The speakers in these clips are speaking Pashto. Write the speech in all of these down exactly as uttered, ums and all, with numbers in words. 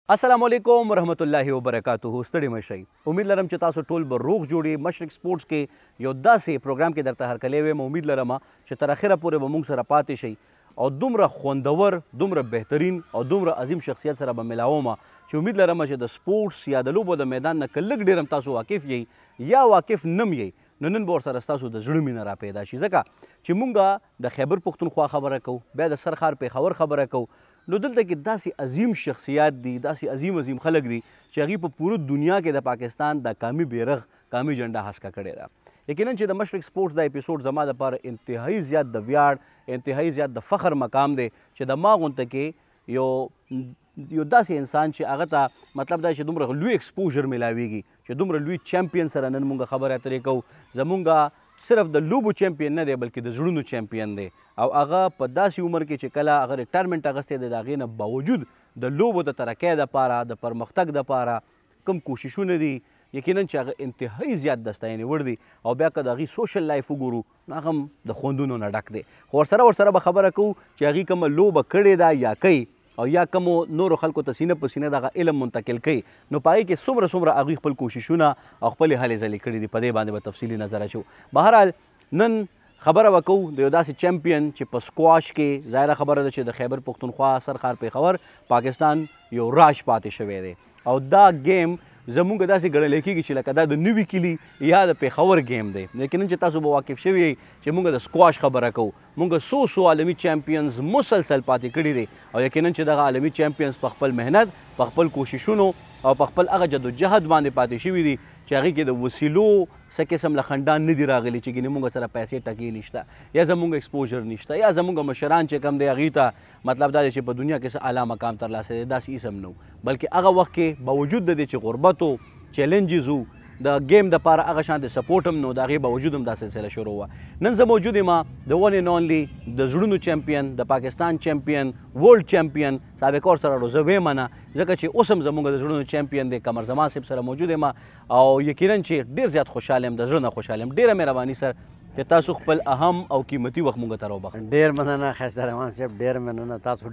السلام علیکم ورحمۃ الله وبرکاتہ. ستړي مشئ. امید لرم چې تاسو ټول به روغ جوړي. مشرق سپورټس کې یو داسې پروګرام کې درته هرکلی ویم. امید لرم چې تر اخره پورې به موږ سره پاتې شئ او دومره خوندور، دومره بهترین او دومره عظیم شخصیت سره به ملاوم چې امید لرم چې د سپورټس یا د لوبو د میدان نه که لږ ډېر هم تاسو واقف یئ یا واقف نم یئ نو نن به ورسره ستاسو د زړه مینه را پیدا شي، ځکه چې موږ د خیبر پښتونخوا خبره کوو، بیا د سرخار پېښور خبره کوو. نو دلته کې داسې عظیم شخصیات دي، داسې عظیم عظیم خلک دي چې هغوی په پوره دنیا کې د پاکستان د قامي بیرغ، قامي جنډه هسکه کړې ده. یقینا چې د مشرق سپورټس دا اپیسوډ زما دپاره انتهایي زیات د ویاړ، انتهایي زیات د فخر مقام دی چې د ما غونته کې یو یو داسې انسان چې هغه ته مطلب دا چې دومره لوی ایکسپوژر میلاویږي، چې دومره لوی چمپین سره نن موږ خبرې اترې کوو. زمونږ صرف د لوبو چمپین نه دی بلکې د زړونو چمپین دی او هغه په داسې عمر کې چې کله هغه ریټایرمنټ اخیستی دی د هغې نه باوجود د لوبو د ترقۍ دپاره، د پرمختګ دپاره کوم کوششونه دي یقینا چې هغه انتهایي زیات د ستاینې وړ دي او بیا که د هغې سوشل لایف وګورو نو هغه هم د خوندونو نه ډک دی. خو ورسره ورسره به خبره کوو چې هغې کومه لوبه کړې ده یا کوي او یا کومو نورو خلکو ته سینه په سینه دغه علم منتقل کوي، نو په هغې کې څومره څومره هغوی خپل کوششونه او خپلې هلې ځلې کړي دي. په دې باندې به تفصیلي نظر اچو. بهرحال نن خبره به کوو د یو داسې چمپین چې په سکواش کې ظاهره خبره ده چې د خیبر پښتونخوا، سرخار پېښور، پاکستان یو راج پاتې شوی دی او دا گیم زمونږ داسې ګڼلی کېږي چې لکه دا د نوي کلي یا د پېښور گیم دی. یقینا چې تاسو به واقف شوي یئ چې موږ د سکواش خبره کوو. موږ څو څو عالمي چمپینز مسلسل پاتې کړي دي او یقینا چې دغه عالمي چمپینز په خپل محنت، په خپل کوششونو او په خپل هغه جدوجهد باندې پاتې شوي دي چې هغې کې د وسیلو څه قسم له خنډان نه دي راغلي چې ګینې موږ سره پیسې ټکې نشته یا زموږ ایکسپوژر نشته یا زموږ مشران چې کم دی هغوی ته مطلب دا دی چې په دنیا کې څه اعلی مقام ترلاسه دی، داسې هېڅ هم نه و. بلکې هغه وخت کې باوجود د دې چې غربت و، چیلنجز و، د گیم دپاره هغه شان د سپورټ هم نو د هغې باوجود هم دا سلسله شروع وه. نن زه موجود یم د ون اینډ اونلی د زړونو چمپین، د پاکستان چمپین، ورلډ چمپین سابقه ورسره روزه ویمه نه ځکه چې اوس هم زموږ د زړونو چمپین دی قمر زمان صاحب سره موجود یم او یقینا چې ډېر زیات خوشحاله یم، د زړه نه خوشحاله یم. ډېره مهرباني سر چې تاسو خپل اهم او قیمتي وخت موږ ته راوبخښئ. ډېر مننه ښایسته رحمان صاحب، ډېر مننه. تاسو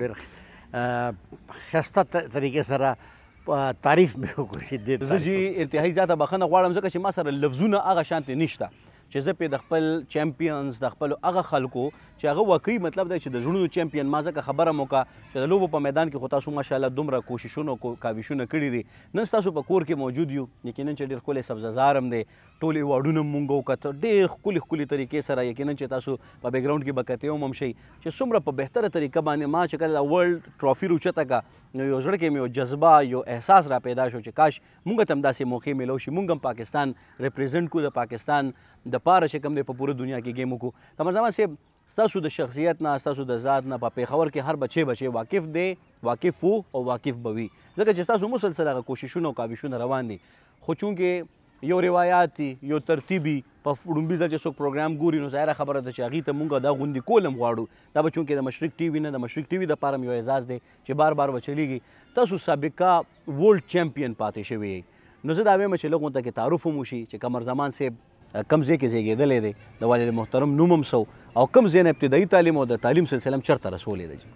ډېر ښایسته طریقې سره تعریف مې وکړو. زه جي انتهایي زیاته بخښنه غواړم ځکه چې ما سره لفظونه هغه شانتې نشته چې زه پې د خپل چمپینز، د خپلو هغه خلکو چې هغه واقعي مطلب دی چې د زړونو چمپین ما ځکه خبره مو وکړه چې د لوبو په میدان کې خو تاسو ماشاءالله دومره کوششونه او کاوشونه کړي دي. نن ستاسو په کور کې موجود یو، یقینا چې ډېر ښکلی سبزهزار هم دی، ټول ایوارډونه هم مونږ وکته ډېر ښکلي ښکلي طریقې سره. یقینا چې تاسو په بیکګراونډ کې به کتې هم هم شئ چې څومره په بهتره طریقه باندې ما چې کله د ورلډ ټرافي راوچته کړه نو یو زړه کې مې یو جذبه، یو احساس را پیدا شو چې کاش مونږ ته هم داسې موقع میلو شي، مونږ هم پاکستان ریپرزینټ کړو، د پاکستان دپاره چې کوم دی په پوره دنیا کې ګیم وکړو. قمر زمان صاحب ستاسو د شخصیت نه، ستاسو د ذات نه په پېښور کې هر بچی بچی واقف دی، واقف و او واقف به وي ځکه چې ستاسو مسلسل هغه کوششونه او کاوشونه روان دي. خو چونکې یو روایات دي، یو ترتیبي په وړومبي ځل چې څوک پروګرام ګوري نو ظاهره خبره ده چې هغې ته مونږ دا غوندې کول هم غواړو. دا به چونکې د مشرق ټي وي نه، د مشرق ټي وي دپاره هم یو اعزاز دی چې بار بار به چلیږي. تاسو سابقه ورلډ چمپین پاتې شوي یئ نو زه دا وایم چې لږ ورته کې تعارف هم وشي چې قمر زمان صاحب کم ځای کې زیږېدلی دی، د والد محترم نوم هم څه او کم ځای نه ابتدایي تعلیم او د تعلیم سلسله هم چېرته رسولی ده؟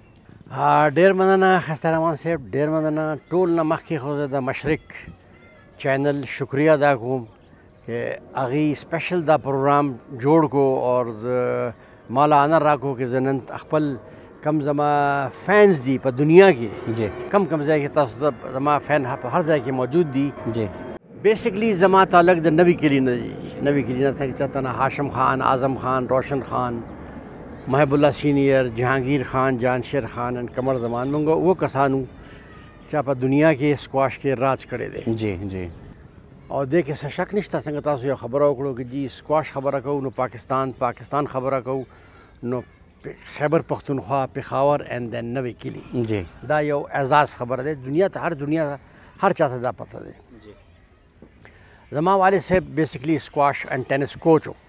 ډېر مننه ښایسته رحمان صاحب، ډېر مننه. ټول نه مخکې خو زه د مشرق چینل شکریه ادا کوم چې هغې سپیشل دا پروګرام جوړ کو اور زه مالا آنر راکو چې زه نن خپل کم زما فینس دي په دنیا کې کم کم ځای کې تاسو زما فین په هر ځای کې موجود دي. بیسکلی زما تعلق د نوي کلي نه دی، نوي کلي نه چاته نه هاشم خان، اعظم خان، روشن خان، محب الله سینئر، جهانگیر خان، جانشیر خان ان قمر زمان مونږ وہ کسانو چې په دنیا کې سکواش کې راج کړی دی. جی جی او دې کې څه شک نشته څنګه تاسو یو خبره وکړو چې جی سکواش خبره کوو نو پاکستان پاکستان خبره کوو نو خیبر پښتونخوا، پېښور اینډ دین نوي کلي. جی دا یو اعزاز خبره دی، دنیا ته هر دنیا هر چاته دا پته دی. زما والد صاحب بیسکلی سکواش اینڈ ټینس کوچ و.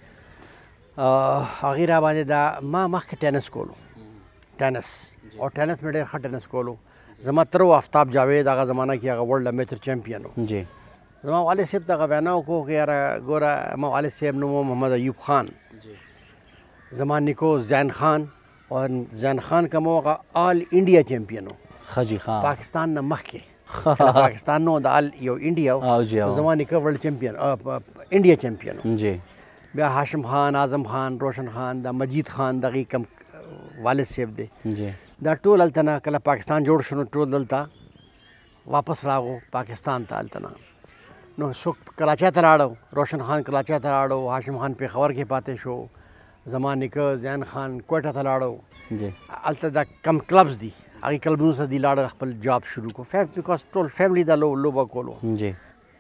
هغې را باندې دا ما مخکې ټینس کولو، ټینس او ټینس مې ډېر ښه ټینس کولو. زما تر و آفتاب جاوید هغه زمانه کې هغه ورلډ امیچر چمپین و. زما والد صاحب دغه وینا وکړو چې یاره ګوره زما والد صاحب نوم محمد ایوب خان، زما نیکو زین خان और जैन खान का मौका ऑल इंडिया चैम्पियन हो हाजी खान पाकिस्तान न मख के کله پاکستان نو د ال یو انډیا او جی او زمانه کې ورلد چمپیون انډیا چمپیون جی بیا هاشم خان اعظم خان روشن خان د مجید خان دغه کم والد صاحب دی جی دا ټول هلته نه کله پاکستان جوړ شو نو ټول دلته واپس راغو پاکستان ته هلته نه نو څوک کراچۍ ته لاړو روشن خان کراچۍ ته لاړو هاشم خان پېښور کې پاتې شو زما نیکه زین خان کوټه ته لاړو جی هلته دا کم کلبز دي هغې کلبونو سره دي لاړل خپل جاب شروع کړو فیم بیکاز ټول فیملی دا لو لوبه کولو جی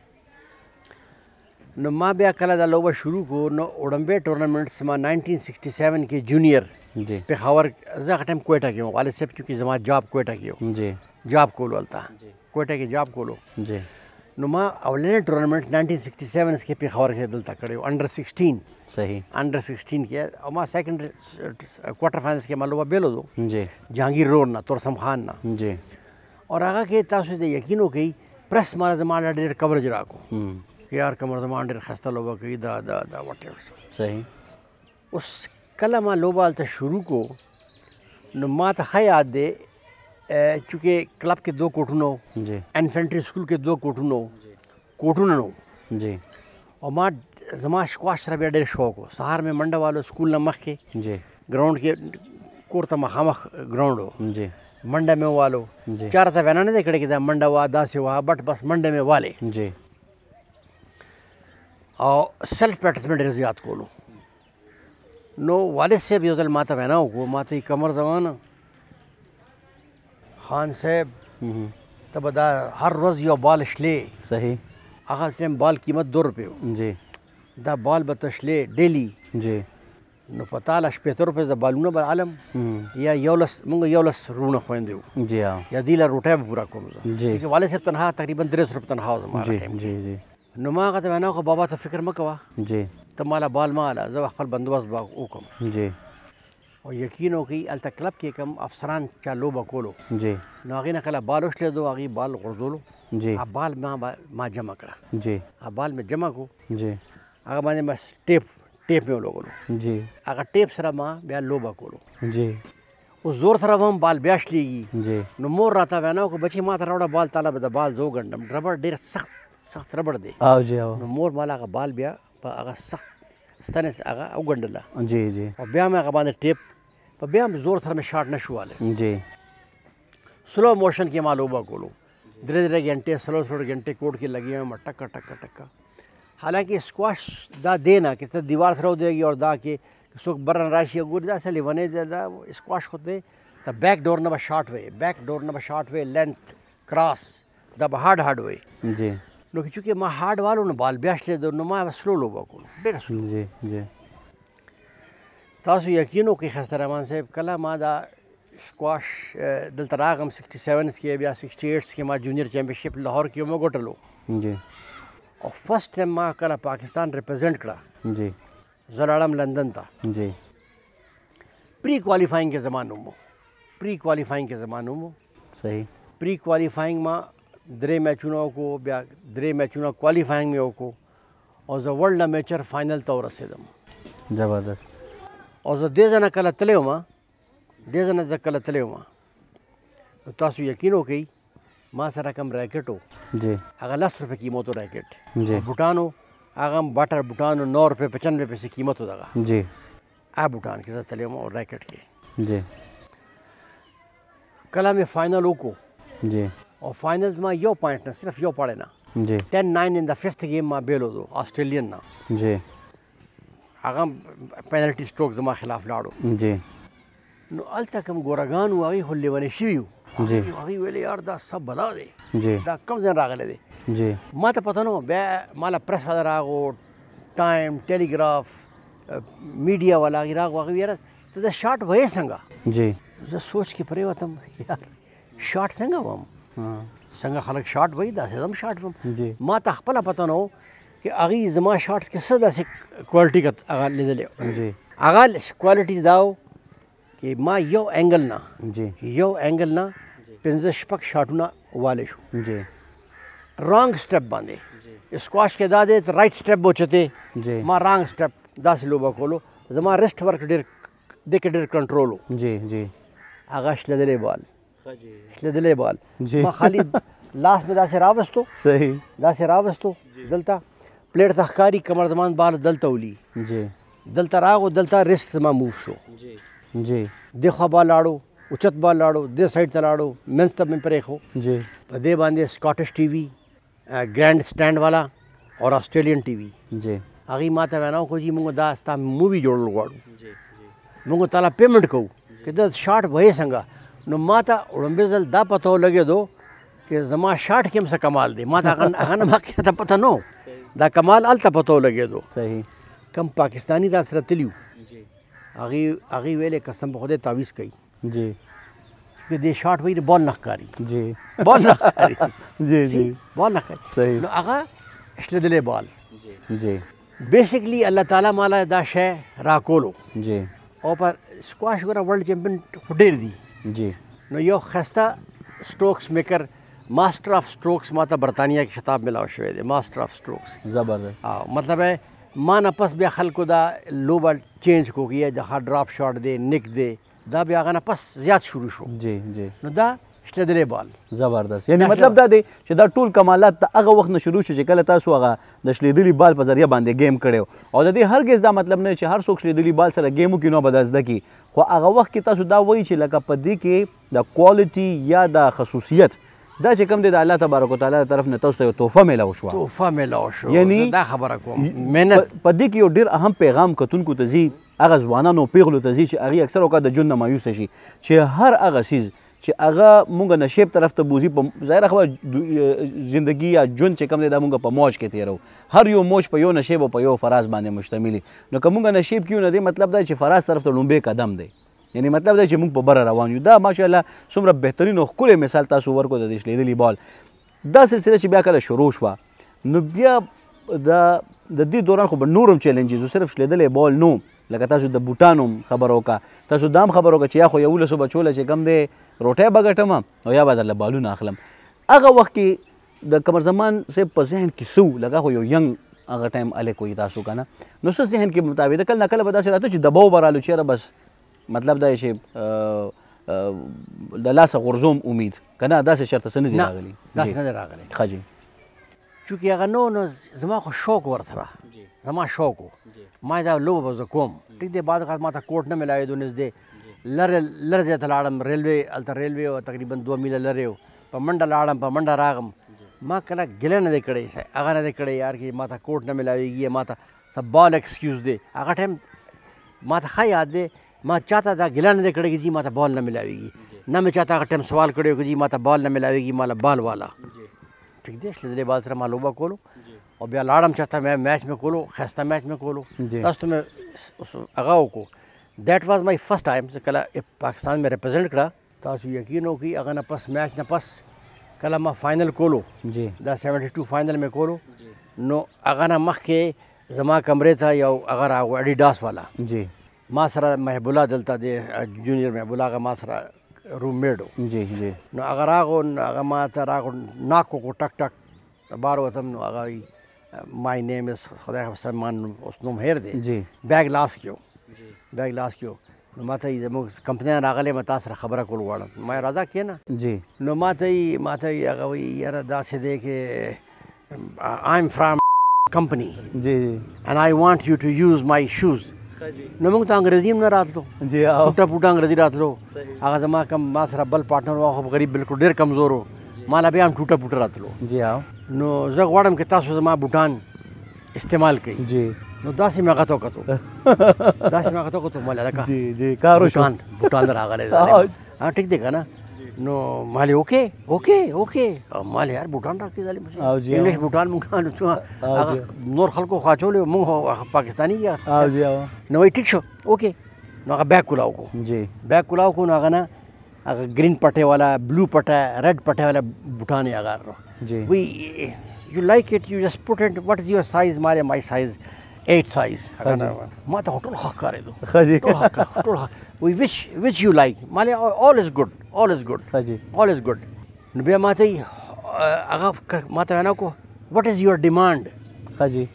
نو ما بیا کله دا لوبه شروع کړو نو اولمپیک ټورنمنټس ما نائنٹین سکسٹی سیون کې جونیئر جی پېښور زه هغه ټایم کوټه کې وم والد صاحب چونکې زما جاب کوټه کې و جی جاب کولو هلته کوټه کې جاب کولو جی نو ما اولنی ټورنمنټ نائنٹین سکسٹی سیون کې پېښور کې دلته کړی و انډر سکسټین صحیح انډر سکسټین کې او ما سیکنډ کوارټر فائنلس کې ما لوبه بیلو دو جی جهانگیر روډ نه تورسم خان نه جی اور هغه کې تاسو ته یقین وکړئ پریس ما زما ډېر کورج راکو چې یار کمر زمان ډېر خسته لوبه کوي دا دا دا واټ ایور صحیح اوس کله ما لوبه هلته شروع کو نو ما ته ښه یاد دی چونکې کلب کې دو کوټونه وو جی انفینټري سکول کې دو کوټونه وو کوټونه نه وو جی او ما زما سکواش سره بیا ډېر شوق و سهار مې منډه والو سکول نه مخکې جی ګراؤنډ کې کور ته مخامخ ګراؤنډ و جی منډه مې والو جی چا راته وینا نه دی کړې چې دا منډه وا داسې وه بټ بس منډه مې والې جی او سیلف پریکټس مې ډېر زیات کولو نو والد صاحب یو ځل ما ته وینا وکړو ما ته یې کمر زمانه خان صاحب ته به دا هر ورځ یو بال شلې صحیح هغه ټایم بال قیمت دو روپۍ و جی دا بال به ته شلې ډیلی جی نو په تاله شپېته روپۍ د بالونه به علم یا یولس مونږ یولس رونه خویندې وو جی ها یا دې له روټۍ به پوره کوم زه جی چې والد صاحب تنها تقریبا درې سو روپۍ تنخوا و زما جی هغه ټایم جی جی نو ما هغه ته وینا وکړه بابا ته فکر مه کوه جی ته ماله بال مه اله زه به خپل بندوبست به وکړم جی او یقین وکړئ هلته کلب کې کوم افسران چا لوبه کولو جی نو هغې نه کله بال وشلېدو هغې بال غورځولو جی هغه بال ما ما جمع کړه جی هغه بال مې جمع کړو جی هغه باندې بس ټیپ ټیپ مې ولګولو جی هغه ټیپ سره ما بیا لوبه کولو جی اوس زور سره هم بال بیا شلېږي جی نو مور راته وینا وکړه بچي ما ته راوړه بال تاله به د بال زه وګنډم ربړ ډېر سخت سخت ربړ دی او جی او نو مور ماله هغه بال بیا په هغه سخت ستنې هغه وګنډله جی جی او بیا مې هغه باندې ټیپ په بیا هم زور سره مې شاټ نه شو والی جی سلو موشن کې ما لوبه کولو درې درې घंटे سلو سلو घंटे کوټ کې لګي وم ټک ټک ټک حالانکه سکواش دا دی نه چې ته دیوار سره ودرېږي او دا کې څوک بر نه راشي ګوري دا اصل لیونی دی دا سکواش خو دی ته بیک ډور نه به شاټ وی بیک ډور نه به شاټ وی لینث کراس دا به هارډ هارډ وی جی نو چونکې ما هارډ والو نو بال بیا شلېدو نو ما سلو لوبه کولو ډېره سلو جی جی تاسو یقین وکړئ خسته رحمان صاحب کله ما دا سکواش دلته راغم سکسټي سیونس کې بیا سکسټي ایټس کې ما جونیئر چیمپionship لاهور کې ومه ګټلو جی او فرست ټایم ما کله پاکستان ریپرزینټ کړه جی زه لاړم لندن ته جی پری کوالیفاینګ کې زما نوم و پری کوالیفاینګ کې زما نوم و صحیح پری کوالیفاینګ ما درې میچونه وکړو بیا درې میچونه کوالیفاینګ مې وکړو او زه ورلډ امیچر فاینل ته ورسېدم زبردست او زه دې ځای نه کله تللی وم دې ځای نه زه کله تللی وم نو تاسو یقین وکړئ ما سره کوم ریکټ و جی هغه لس روپۍ قیمت و ریکټ جی بوټان و هغه هم باټر بوټان و نو روپۍ پچانوے پیسې قیمت و دغه جی هغه بوټان کې زه تللی وم او ریکټ کې جی کله مې فاینل وکړو جی او فاینلز ما یو پوینټ نه صرف یو پړی نه جی ټین ناین ان د ففت گیم ما بیل وځو آسټریلیان نه جی هغه پینلټي سټروک زما خلاف لاړو جی نو هلته کوم ګورګان وو هغوی خو لیونی شوي وو جی هغوی ویلې یار دا څه بلا دی جی دا کوم ځای راغلی دی جی ما ته پته نه وه بیا ماله پریس والا راغو ټایم ټیلیګراف میډیا والا هغې راغو هغوی یاره ته دا شاټ ویې څنګه جی زه سوچ کې پرېوتم یار شاټ څنګه وم څنګه خلک شاټ وایي داسې زه هم شاټ وم جی ما ته خپله پته نه و چې هغې زما شاټس کې څه داسې کوالټي هغه لیدلی جی هغه کوالټي دا و چې ما یو اینګل نه جی یو اینګل نه پنځه شپږ شاټونه والی شو جی رانګ سټپ باندې سکواش کې دا دی رایټ سټپ به اوچتې جی ما رانګ سټپ داسې لوبه کولو زما ریسټ ورک ډېر دې کې ډېر کنټرول و جی جی هغه شلېدلی بال شلېدلی بال جی ما خالي लास्ट में दासे रावस्तो सही दासे रावस्तो दलता प्लेट तहकारी कमर जमान बाल दलता उली जी दलता रागो दलता रिस्ट मा मूव शो जी जी देखो बाल लाड़ो उचत बाल लाड़ो दे साइड तलाड़ो मेंस तब में परेखो जी दे बांधे स्कॉटिश टीवी ग्रैंड स्टैंड वाला और ऑस्ट्रेलियन टीवी जी अगी माता वैनाओ को जी मुंगो दास्ता मूवी जोड़ लगवाड़ू जी मुंगो ताला पेमेंट को कि दस शार्ट भये संगा नो माता उड़म्बेजल दा पतो लगे दो कि जमा शार्ट केम से कमाल दे माता अगन अगन मा के ता पता नो दा कमाल अलता पतो लगे दो सही कम पाकिस्तानी दास रतलियो जी अगी अगी वेले कसम खुदे तावीज कई जी कि दे शार्ट वही बॉल नखकारी जी बॉल नखकारी जी जी बॉल नखकारी सही नो अगा इसले दिले बॉल जी जी बेसिकली अल्लाह ताला माला दा शे राकोलो जी और पर स्क्वाश वगैरह वर्ल्ड चैंपियन हुडेर दी जी नो यो खस्ता strokes maker master of strokes माता बरतानिया की खिताब मिला शवे दे मास्टर ऑफ स्ट्रोक्स जबरदस्त हाँ मतलब है मान आपस बे खल को दा लो बॉल चेंज को किया जहाँ ड्रॉप शॉट दे निक दे दा बे आगा ना पस ज्यादा शुरू शो जी जी नो दा स्टेदले बॉल जबरदस्त यानी मतलब دا دی چې دا ټول کمالات د هغه وخت نه شروع شو چې کله تاسو هغه د شلیدلی بال په ذریعہ باندې گیم کړو او د دې هرگز دا مطلب نه چې هر څوک شلیدلی بال سره گیمو کې نو بدل کی خو هغه وخت کې تاسو دا وایي چې لکه په دې کې د کوالټي یا د خصوصیت دا چې کوم دی د الله تبارک وتعالى طرف نه تاسو ته تحفه ملو شو تحفه ملو شو یعنی دا خبره کوم مهنت په دې کې یو ډیر اهم پیغام کتونکو ته زی هغه ځوانانو پیغلو ته زی چې هغه اکثر وخت د جون نه مایوس شي چې هر هغه سیز چې هغه مونږ نشیب طرف ته بوزي په ظاهر خبر زندگی یا جون چې کوم دی دا مونږ په موج کې تیرو هر یو موج په یو نشیب او په یو فراز باندې مشتمل نو که مونږ نشیب کیو نه دی مطلب دا چې فراز طرف ته لومبه قدم دی یعنی مطلب دا چې مونږ په بره روان یو دا ماشاءالله څومره بهترین او ښکلی مثال تاسو ورکو د دې شلیدلی بال دا سلسله چې بیا کله شروع شوه نو بیا د د دې دوران خو به نورم چیلنجز صرف شلیدلی بال نو لکه تاسو د بوټانو خبر وکړه تاسو دام خبر وکړه چې یا خو یولسو بچوله چې کم دی روټۍ به ګټم او یا به درله بالونه اخلم هغه وخت کې د قمر زمان صاحب په ذهن کې څه لکه خو یو ینګ هغه ټایم هلک وي تاسو که نه نو څه ذهن کې مطابق کله نه کله به داسې راته چې دباو به رالو چېرې بس مطلب دا چې د لاسه غورځوم امید که نه داسې شرطه څه نه دي راغلي داسې نه دی راغلی ښه جي چونکې هغه نو نو زما خو شوق ورسره زما شوق و ما دا لوبه به زه کوم ټیک دی بعض اوقات ما ته کوټ نه میلاوېدو نږدې لرې لرې ځای ته لاړم ریلوې هلته ریلوې وه تقریبا دوه میله لرې و په منډه لاړم په منډه راغم ما کله ګیله نه دی کړی هغه نه دی کړی یار کې ما ته کوټ نه میلاوېږي ما ته څه بال ایکسکیوز دی هغه ټایم ما ته ښه یاد دی ما چاته دا ګیله نه دی کړی چې جی ما ته بال نه میلاوېږي نه مې چاته هغه ټایم سوال کړی و چې جی ما ته بال نه میلاوېږي ما له بال والا ټیک دی شلیدلی بال سره ما لوبه کولو او بیا لاړم چېرته مې میچ مې کولو ښایسته میچ مې کولو تاسو ته مې هغه وکړو دیٹ واز مائی فسٹ ٹائم سے کلا پاکستان میں ریپرزینٹ کرا تاسو یقین ہو کہ اگر نہ پس میچ نہ پس کلا ما فائنل کولو جی دا سیونٹی ٹو فائنل میں کولو نو اگر نہ مخ کے زما کمرے تھا یا اگر آگو ایڈیڈاس والا جی ما سرا محبولا دلتا دے جونیئر محبولا کا ما سرا روم میٹ ہو جی جی نو اگر آگو اگر ما تر آگو ناکو کو ټک ټک بارو تم نو اگر مائی نیم از خدای سلمان اس نوم هیر دی جی بیگ لاس کیو بیگ لاس کیو نو ما ته زموږ کمپنۍ راغلی ما تا سره خبره کول غواړم ما راځه کښېنه جی نو ما ته ما ته هغه وایي یاره داسې دی کې آی ایم فرام کمپنی جی اینڈ آئی وانٹ یو ټو یوز مائی شوز نو موږ ته انګریزي هم نه راتلو جی او پوټه پوټه انګریزي راتلو هغه زما کم ما سره بل پارټنر و خو غریب بالکل ډېر کمزور و ما له بیا هم ټوټه پوټه راتلو جی او نو زه غواړم چې تاسو زما بوټان استعمال کړئ جی نو داسې مې هغه ته وکتو داسې مې هغه ته وکتو ما لکه جی جی کار وشو بوټان بوټان راغلی ها ټیک دی که نه نو مالې اوکې اوکې اوکې مالې یار بوټان راکړي ظالم انګلیش بوټان مونږ هغه نور خلکو خو اچولی مونږ خو پاکستاني نو وایي ټیک شو اوکې نو هغه بیگ کولاو کړو جی بیگ کولاو کړو نو هغه نه هغه ګرین پټې والا بلو پټه ریډ پټه والا بوټان یې هغه جی وی یو لایک اٹ یو جسٹ پوٹ اٹ وٹ از یور سائز مالې مای سائز ایٹ سائز ما ته ټول ښه ښکارېدو ښه جي ټول ښه ټول ښه وی وچ وچ یو لایک مالې آل از ګډ آل از ګډ ښه جي آل از ګډ نو بیا ما ته هغه ما ته وینا وکړو وٹ از یور ډیمانډ ښه جي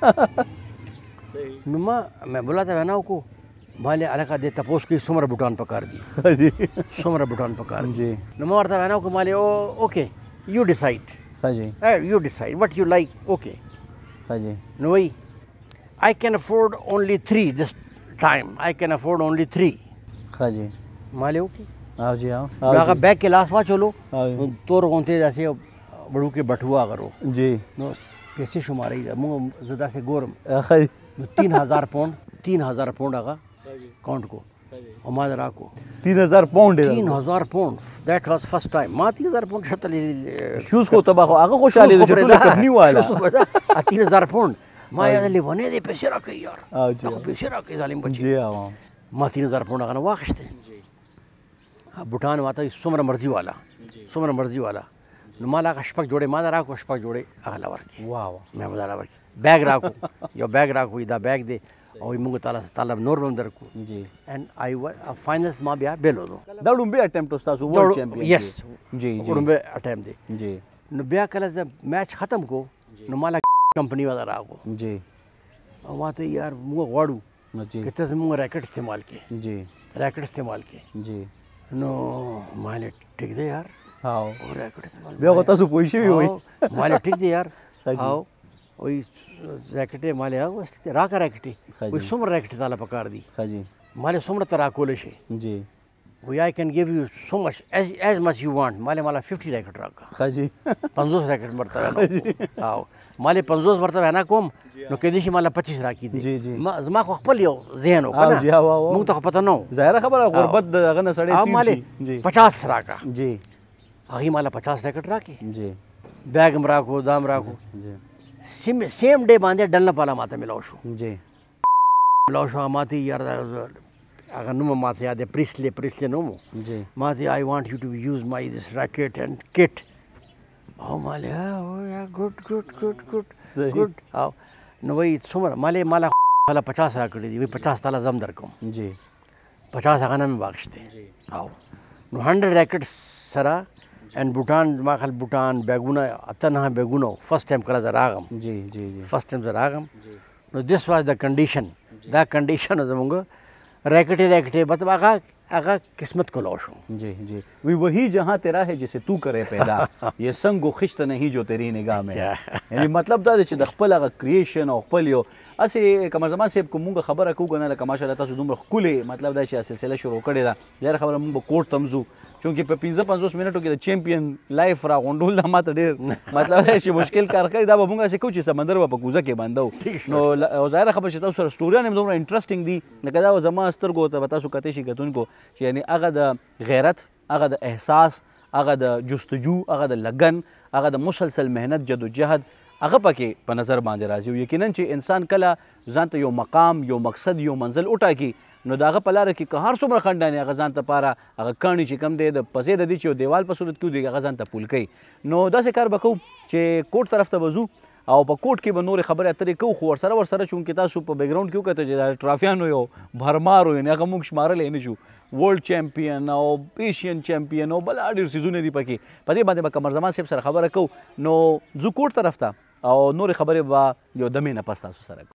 نو ما محبولا ته وینا وکړو مالې هلکه دې تپوس کوي څومره بوټان پکار دي ښه جي څومره بوټان پکار دي جی نو ما ورته وینا وکړو مالې اوکې You decide. हाँ जी Uh, you decide what you like. Okay. हाँ जी No way. I can afford only three this time. I can afford only three. हाँ जी माले ओके. आओ जी आओ मैं अगर बैग के लास्ट वा चलो हाँ जी तो रोते जैसे बड़ू के बटुआ करो. जी नो पैसे शुमार ही मुँह ज़्यादा से गोरम. हाँ जी तीन हज़ार पाउंड तीन हज़ार पाउंड आगा काउंट को हमारे रहा को तीन हजार पाउंड तीन हज़ार pound. That was first time. माँ तीन हज़ार पाउंड शतली शूज को तबाह आगे खुशहाली दे चलो कंपनी वाला तीन हज़ार पाउंड माँ याद ले बने दे पैसे रखे यार. आओ जी देखो पैसे रखे जालिम बच्चे. जी आओ माँ तीन हज़ार पाउंड आगा वाकश्ते. भूटान माता सुमर मर्जी वाला सुमर मर्जी वाला माला का अशपक जोड़े मादा राको अशपक जोड़े अगला वर्क वाह मैं मजा ला वर्क बैग राको यो बैग राको इदा बैग दे और मुंग ताला ताला नोर बंदर को जी एंड आई फाइनल्स मा बिया बेलो दो दाडुम बे अटेम्प्ट उस्ताद वर्ल्ड चैंपियन यस जी जी उड़म बे अटेम्प्ट दे जी न बिया कल जब मैच खत्म को न माला कंपनी वाला राको जी और वहाँ तो यार मुंग वाड़ू जी कितने से मुंग रैकेट इस्तेमाल के जी रैकेट इस्तेमाल के जी नो माले ठीक दे यार हाँ और रैकेट इस्तेमाल बे होता सु पैसे भी होई माले ठीक दे यार. हाँ जी. आओ वही रैकेटे माले आओ राका रैकेटे हाँ वही जी. सुमर रैकेटे ताला पकार दी हाँ जी माले सुमर तरा कोले शे जी वही I can give you so much as as much you want माले माला फिफ्टी रैकेट राका हाँ जी पंजोस रैकेट मरता है आओ माले पंजोस मरता है ना कोम नो केदिशी माला पच्चीस राकी दी जी जी मा जमा को खपल यो जहन हो आओ जी आओ आओ मुंग तो पता नो ज़ाहिर खबर है गुरबत अगन साढ़े आओ तीन माले जी पचास राका जी आही माला पचास रैकेट राके जी बैग में राखो दाम राखो जी सेम सेम डे बांधे डलना पाला माता मिलाओ शो जी मिलाओ शो माती यार अगर नुम माते याद है प्रिसले प्रिसले नुम जी माते I want you to use my this racket and kit. ओ माले ओ या गुड गुड गुड गुड सही. गुड आओ न वही सुमर माले माला वाला पचास रैकेट दी वही पचास ताला जम दर को जी पचास आगाना में बागशते आओ नो हंड्रेड रैकेट सरा एंड भूटान माखल भूटान बेगुना अतना बेगुनो फर्स्ट टाइम करा जरागम जी जी जी फर्स्ट टाइम जरागम no this was the condition the condition जमंग रैकेटे रैकेटे मतलब आगा आगा किस्मत को लौशो जी जी वही वही जहाँ तेरा है जिसे तू करे पैदा ये संग व खिश्त नहीं जो तेरी निगाह में है यानी मतलब दा چې د خپل هغه क्रिएशन او خپل یو اسې کمر زمان صاحب کوم خبره کو غنه لکه ماشاءالله تاسو دومره خولي مطلب دا چې سلسله شروع کړې ده ډېر خبره موږ کوټ تمزو چونکه په پنځه پنځوس منټو کې د چیمپیون لایف را غونډول دا ماته ډېر مطلب دا چې مشکل کار کوي دا به موږ چې کوم چې سمندر په کوزه کې باندې نو او ظاهر خبره چې تاسو سره سټوریان هم دومره انټرېسټینګ دي لکه دا زما سترګو ته تاسو کته شي کتونکو چې یعنی هغه د غیرت هغه د احساس هغه د جستجو هغه د لګن هغه د مسلسل مهنت جدوجهد هغه پکې په نظر باندې راځي او یقینا چې انسان کله ځان ته یو مقام یو مقصد یو منزل وټاکي نو د هغه په لاره کې که هر څومره خنډانې هغه ځان ته پاره هغه کاڼي چې کم دی د پسې د دې چې یو دیوال په صورت کې ودرېږي هغه ځان ته پول کوي نو داسې کار به کوو چې کوټ طرف ته به ځو او په کوټ کې به نورې خبرې اترې کوو خو ورسره ورسره چونکې تاسو په بیکګراونډ کې وکتل چې د ټرافیانو یو بھرمار و یعنې هغه موږ شمارلی نه شو ورلډ چیمپیون او ایشین چیمپیون او بلا ډېر څیزونه دي پکې په دې باندې به قمر زمان صاحب سره خبره کوو نو ځو کوټ طرف ته او نورې خبرې به یو دمې نه پس تاسو سره کوو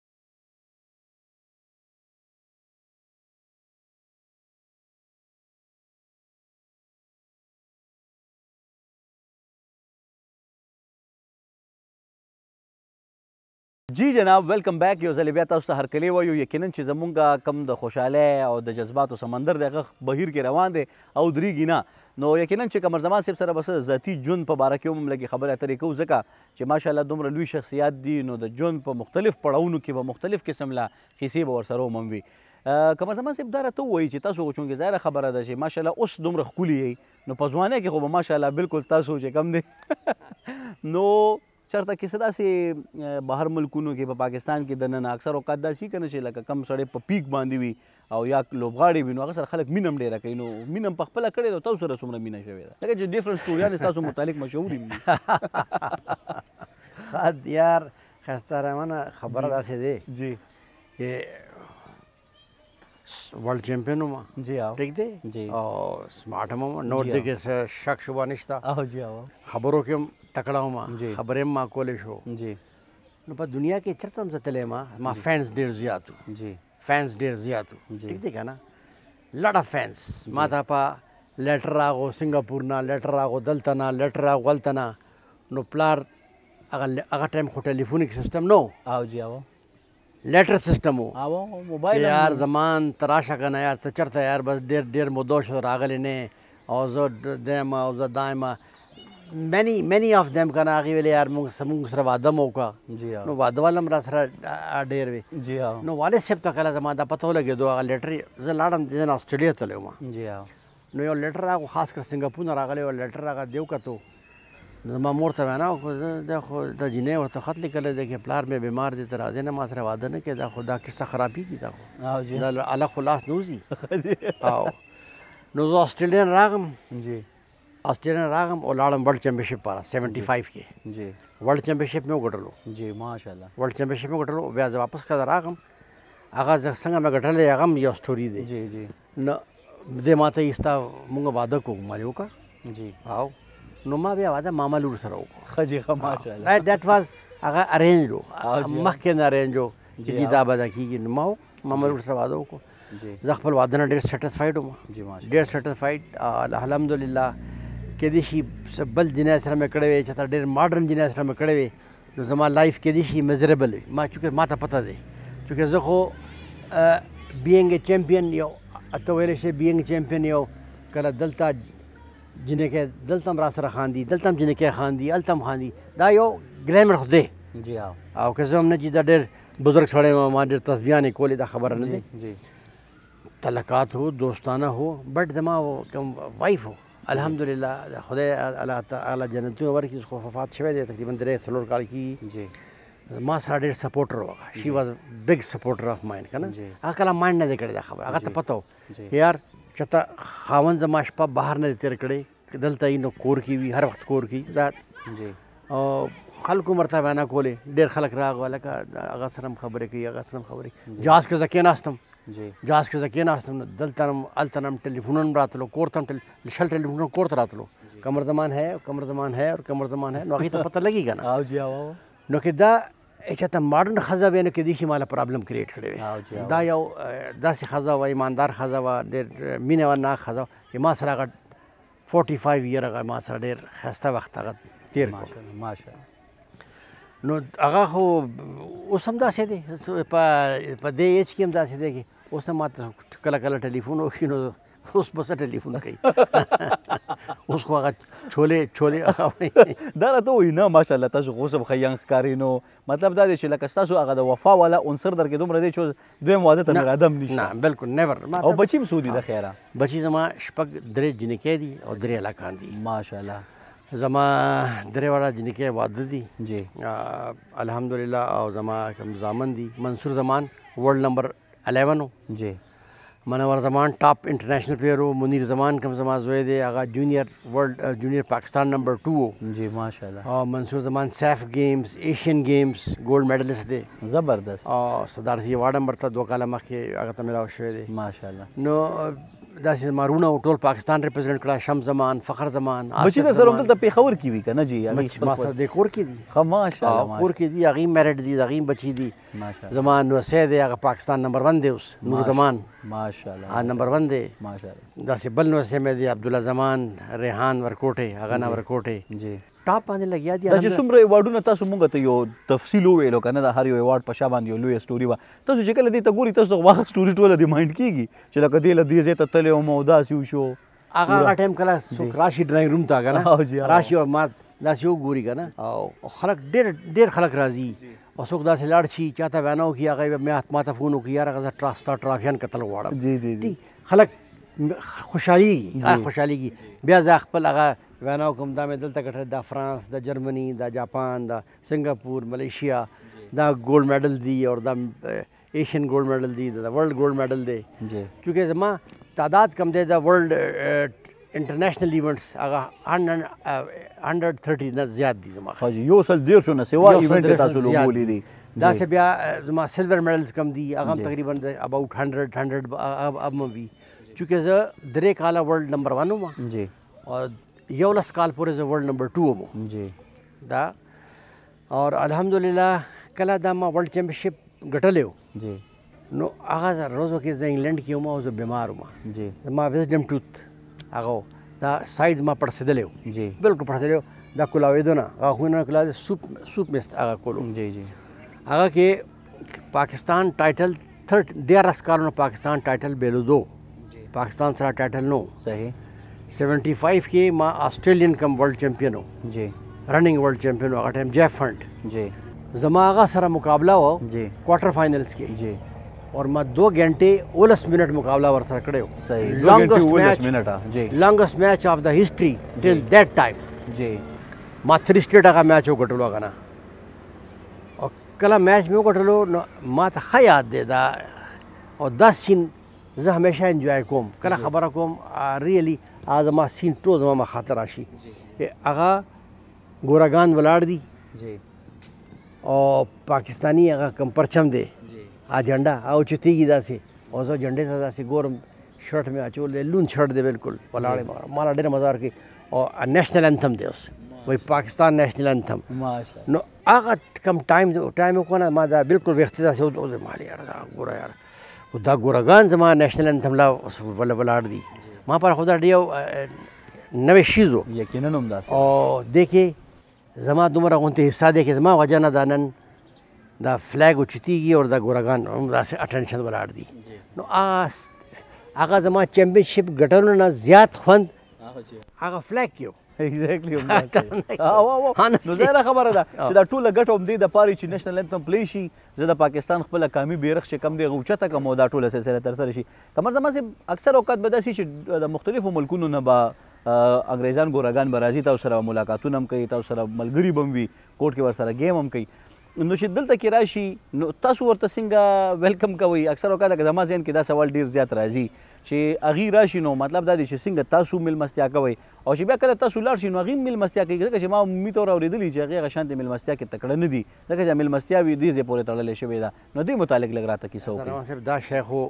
जी जनाब वेलकम बैक یو ځل بیا تاسو ته هرکلی وایو یقینا چې زمونږ کم د خوشحالۍ او د جذباتو سمندر دی هغه بهیر کې روان دی او درېږي نه نو یقینا چې قمر زمان صاحب سره بس ذاتي ژوند په باره کې هم لږې خبرې اترې کوو ځکه چې ماشاءالله دومره لوی شخصیات دي نو د ژوند په مختلف پړاوونو کې به مختلف قسم له کیسې به ورسره هم وي قمر زمان صاحب دا راته ووایي چې تاسو چونکې ظاهره خبره ده چې ماشاءالله اوس دومره ښکلي یئ نو په ځوانۍ کې خو به ماشاءالله بالکل تاسو چې کم دی نو چرته کې داسې بهر ملکونو کې په پاکستان کې دننه اکثر اوقات داسې که نه چې لکه کم سړی په پیک باندې وي او یا لوبغاړي وي نو هغه سره خلک مینه هم ډېره کوي نو مینه هم پخپله کړې ده تاسو سره څومره مینه شوې ده لکه چې ډفرنټ سټوریان ستاسو متعلق مشهور دي خد یار خسته روانه خبره داسې دی جی چې ورلड چیمپئن ہوں جی آؤ ٹھیک دے جی اور سمارٹ ہوں نوٹ دے کے شک شبہ نشتا آؤ جی آؤ خبروں کے تکڑا ہوں ماں جی خبریں ماں کولش ہو جی نو پا دنیا کے چرتا ہم زتلے ماں ماں فینس ڈیر زیادو جی فینس ڈیر زیادو جی ٹھیک دے کہنا لڑا فینس ماں تا پا لیټر راغو سنگاپور نه، لیټر راغو دلته نه، لیټر راغو هلته نه. نو پلار هغه هغه ټایم خو ټلیفونیک سسټم نه و، او جی او لیټر سسټم و. او چې موبایل یار زمان ته راشه که نه یار ته چېرته یار بس ډېر ډېر مودو شو راغلی نه او زه دیم او زه دایم. مینی مینی آف دیم که نه هغې ویلې یار موږ موږ سره واده مو وکړه. جی نو واده والا هم را سره ډېر وي. جی او نو والد صاحب ته کله زما دا پته ولګېدو هغه لیټر زه لاړم دې نه آسټرالیا تللی وم. جی او نو یو لیټر راغو خاص کر سنګاپور نه راغلی و لیټر راغه دې وکتو. زما مور ته وینا وکړه دا خو د جینۍ ورته خط لیکلی دی چې پلار مې بیمار دی ته راځې نه ما سره واده نه کوې، دا خو دا کیسه خرابېږي، دا خو او جی دا الله خو لاس نه وځي. او نو زه آسټرالیا نه راغم، جی آسټرالیا نه راغم او لاړم ورلډ چیمپionship پاره سیونټي فایو کې جی ورلډ چیمپionship مې وګټلو. جی ماشاءالله ورلډ چیمپionship مې وګټلو. بیا زه واپس کله راغم هغه زه څنګه مې ګټلی هغه هم یو سټوري دی. جی جی نو دې ما ته یې ستا مونږ واده کوو، ما یې وکړه. جی او نو ما بیا واده ماما لور سره وکړو. ښه جی ښه ماشاءالله. دیٹ واز هغه ارینج و، او جی. مخکې نه ارینج و چې جی، دې او. دا به دا کېږي. نو ما و ماما لور سره واده وکړو. جی زه خپل واده نه ډېر سیټسفاید وم، جی ماشاءالله. ډېر سیټسفاید الحمدلله. کېدای شي څه بل جنۍ سره مې کړی وی چې ته ډېر ماډرن جنۍ سره مې کړی وی نو زما لایف کېدای شي میزریبل وي. ما چونکې ما ته پته دی چونکې زه خو بینګ اے چیمپئن یو ته ویلی شي بینګ چیمپئن یو کله دلته جنکۍ دلته هم را سره خاندي، دلته هم جنکۍ خاندي، هلته هم خاندي. دا یو ګلیمر خو دی. جی او او که زه هم نه چې دا ډېر بزرګ سړی وم، ما ډېر تسبیحانې کولې، دا خبره نه دی. جی تعلقات هو دوستانه هو بټ زما کوم وایف هو الحمدلله خدای الله تعالی جنتونه ورکړي. خو وفات شوی دی تقریبا درې څلور کال کېږي. جی ما سره ډېر سپورټر و هغه. شي واز بګ سپورټر اف ماین که نه. جی. هغه کله ماینډ نه دی کړی دا خبره، هغه ته جی. پته و جی. یار چې ته خاوند زما شپه بهر نه دی تېر کړی، دلته یي نو کور کې وي، هر وخت کور کې دا. جی او خلکو مرته وینا کولې، ډېر خلک راغله لکه هغه سره هم خبرې کوي، هغه سره هم خبرې. جهاز کې زه کېناستم، جی جهاز کې زه کېناستم نو دلته هم هلته هم ټلیفونونه هم راتلو، کور ته هم شل ټلیفونونه کور ته راتلو. کمر زمان ہے کمر زمان ہے اور کمر زمان ہے. نو هغې ته پته لګي که نه. او جی او نو که دا چېرته ماډرن ښځه وی نو کېدای شي ماله پرابلم کریټ کړی او جی وی. او. دا یو داسې ښځه وه، ایماندار ښځه وه، ډېر مینه ورناک ښځه وه چې ما سره هغه فورټي فایو اییر هغه ما سره ډېر ښایسته وخت هغه تېر کړو. ماشاءالله ماشاءالله. نو هغه خو اوس هم داسې دی، په په دې ایج کې هم داسې دی چې اوس هم ما ته کله کله ټلیفون وکړي نو اوس به څه ټلیفون کوي. اوس خو هغه چولې چولې هغه دا راته وایي نه ماشاءالله تاسو خو اوس هم ښه ینګ ښکاري. نو مطلب دا دی چې لکه ستاسو هغه د وفا والا عنصر در کې دومره دی چې دویم واده ته مې قدم نشته. نه بالکل نیور. او بچي هم څو دي د خیره؟ بچي زما شپږ درې جنکۍ دي او درې هلکان دي. ماشاءالله. زما درې واړه جنکۍ واده دي جی الحمدلله. او زما کوم زامن دي، منصور زمان ورلډ نمبر الیون و، جی منور زمان ټاپ انټرنیشنل پلیئر و، منیر زمان کوم زما زوی دی هغه جونیئر ورلډ جونیئر پاکستان نمبر ټو و. جی ماشاءالله. او منصور زمان سیف گیمز ایشین گیمز ګولډ میډلسټ دی. زبردست. او صدارتي ایوارډ هم ورته دوه کاله مخکې هغه ته میلاو شوی دی. ماشاءالله. نو داسې زما وروڼه و ټول پاکستان ریپرزینټ کړه، شمس زمان، فخر زمان، بچي د سره هم دلته پېښور کې وي که نه؟ جی بچي ما سره د کور کې دي. ښه ماشاءالله. کور کې دي، هغې میرډ دي، د هغې بچي دي. ماشاءالله. زما نوسی دی هغه پاکستان نمبر ون دی اوس، نور زمان ماشاءالله نمبر ون دی. ماشاءالله. داسې بل نوسی مې دی عبدالله زمان، ریحان ورکوټې، هغه نه ورکوټې جی ټاپ باندې لګیا دي. دا چې څومره ایوارډونه تاسو مونږ ته یو تفصیل وویلو که نه، د هر یو ایوارډ په شا باندې یو لویه سټوري وه. تاسو چې کله دې ته ګوري تاسو ته هغه سټوري ټوله ریمایند کېږي چې لکه دې له دې ځای ته تللی وم او داسې وشو. هغه هغه ټایم کله څوک راشي ډرایینګ روم ته که نه راشي او ما داسې وګوري که نه، او خلک ډېر ډېر خلک راځي او څوک داسې لاړ شي چاته وینا وکړي هغه به ما ته فون وکړي یار هغه زه ستا ټرافیان کتل غواړم. جی جی جی خلک خوشحالېږي، هغه خوشحالېږي. بیا زه خپل هغه وینا وکړم دا مې دلته ګټلی، دا فرانس، دا جرمني، دا جاپان، دا سنګاپور، ملیشیا، دا ګولډ میډل دی او دا ایشین ګولډ میډل دی، دا ورلډ ګولډ میډل دی. چونکې زما تعداد کم دی د ورلډ انټرنیشنل ایونټس هغه هنډرډ تھرټي نه زیات دي زما. یو سل دېرشو نه سوا ایونټ تاسو لوبولي دي. داسې بیا زما سلور میډلز کم دي، هغه هم تقریبا اباوټ هنډرډ هنډرډ اب هم وي. چونکې زه درې کاله ورلډ نمبر ون وم او یولس کال پورې زه ورلډ نمبر ټو وم. جی دا اور الحمدلله کله دا ما ورلډ چیمپionship ګټلی و. جی نو هغه روزو کې زه انګلینډ کې وم او زه بیمار وم. جی زما وزډم ټوت هغه دا ساید ما پړسېدلی و جی بالکل پړسېدلی و دا کولاوېده نه غاښونه کولاوېده سوپ سوپ مې هغه کولو جی جی هغه کې پاکستان ټایټل تھرټ دیارلس کالونو پاکستان ټایټل بیلودو پاکستان سره ټایټل نو صحیح سیونټي فایو کې ما آسټریلیان کم ورلډ چیمپئن و جی رننګ ورلډ چیمپئن و هغه ټایم جیف فنډ جی زما هغه سره مقابله و جی کوارټر فائنلز کې جی اور ما دو घंटे ओलस मिनट मुकाबला वर सर कड़े हो صحیح longest match منٹ جی longest match of the history till that time جی ما three state का मैच हो गटलो गाना और कला मैच में गटलो ما ته ښه یاد دی دا او دا سین زه همیشه انجوای کوم کله خبره کوم ریلی ازما سین ټول زما خاطر راشي هغه ګورګان ولاړ دي جی او پاکستانی هغه کم پرچم دی आ झंडा आओ चुतीगी दासी और जो झंडे से दासी गोरम शर्ट में अचोल दे लून शर्ट दे बिल्कुल पलाड़े माला डेर मज़ार की और नेशनल एंथम दे उस वही पाकिस्तान नेशनल एंथम माशाल्लाह नो आगा कम टाइम टाइम को ना मादा बिल्कुल व्यक्ति दासी वो तो माली यार गोरा यार वो दा गोरागान जमा नेशनल एंथम ला वला वलाड़ दी वहाँ पर खुदा दिया नवे शीज़ो यकीनन उम्दा और देखे जमा दुमरा उनते हिस्सा देखे जमा वजह ना दानन دا فلیګ اوچتیږي او دا ګورګان هم داسې اټینشن ولاړ دي نو هغه زما چیمپionship ګټلو نه زیات خوند هغه فلیګ کې و ایگزیکټلی هم او او نو زه خبره ده چې دا ټوله ګټه هم دی د پاره چې نېشنل انتم پلی شي زه د پاکستان خپل کامي بیرغ چې کم دی غوچته کوم دا ټوله سلسله تر سره شي کمر زما سي اکثر اوقات به داسي چې د مختلفو ملکونو نه با انګریزان ګورګان برازي تاسو سره ملاقاتونه هم کوي تاسو سره ملګری بم وي کوټ کې ور سره گیم هم کوي نو چې دلته کې راشي نو تاسو ورته څنګه ویلکم کوئ اکثر اوقات که زما ذهن کې دا سوال ډیر زیات راځي چې هغې راشي نو مطلب دا دی چې څنګه تاسو میلمستیا کوئ او چې بیا کله تاسو لاړ شئ نو هغې میلمستیا کوي ځکه چې ما عمومي طور اورېدلي چې هغې هغه شانتې میلمستیا کې تکړه نه دي ځکه چې میلمستیاوې دې ځای پورې تړلې شوې ده نو دې متعلق لږ راته کیسه وکړئ دا شی خو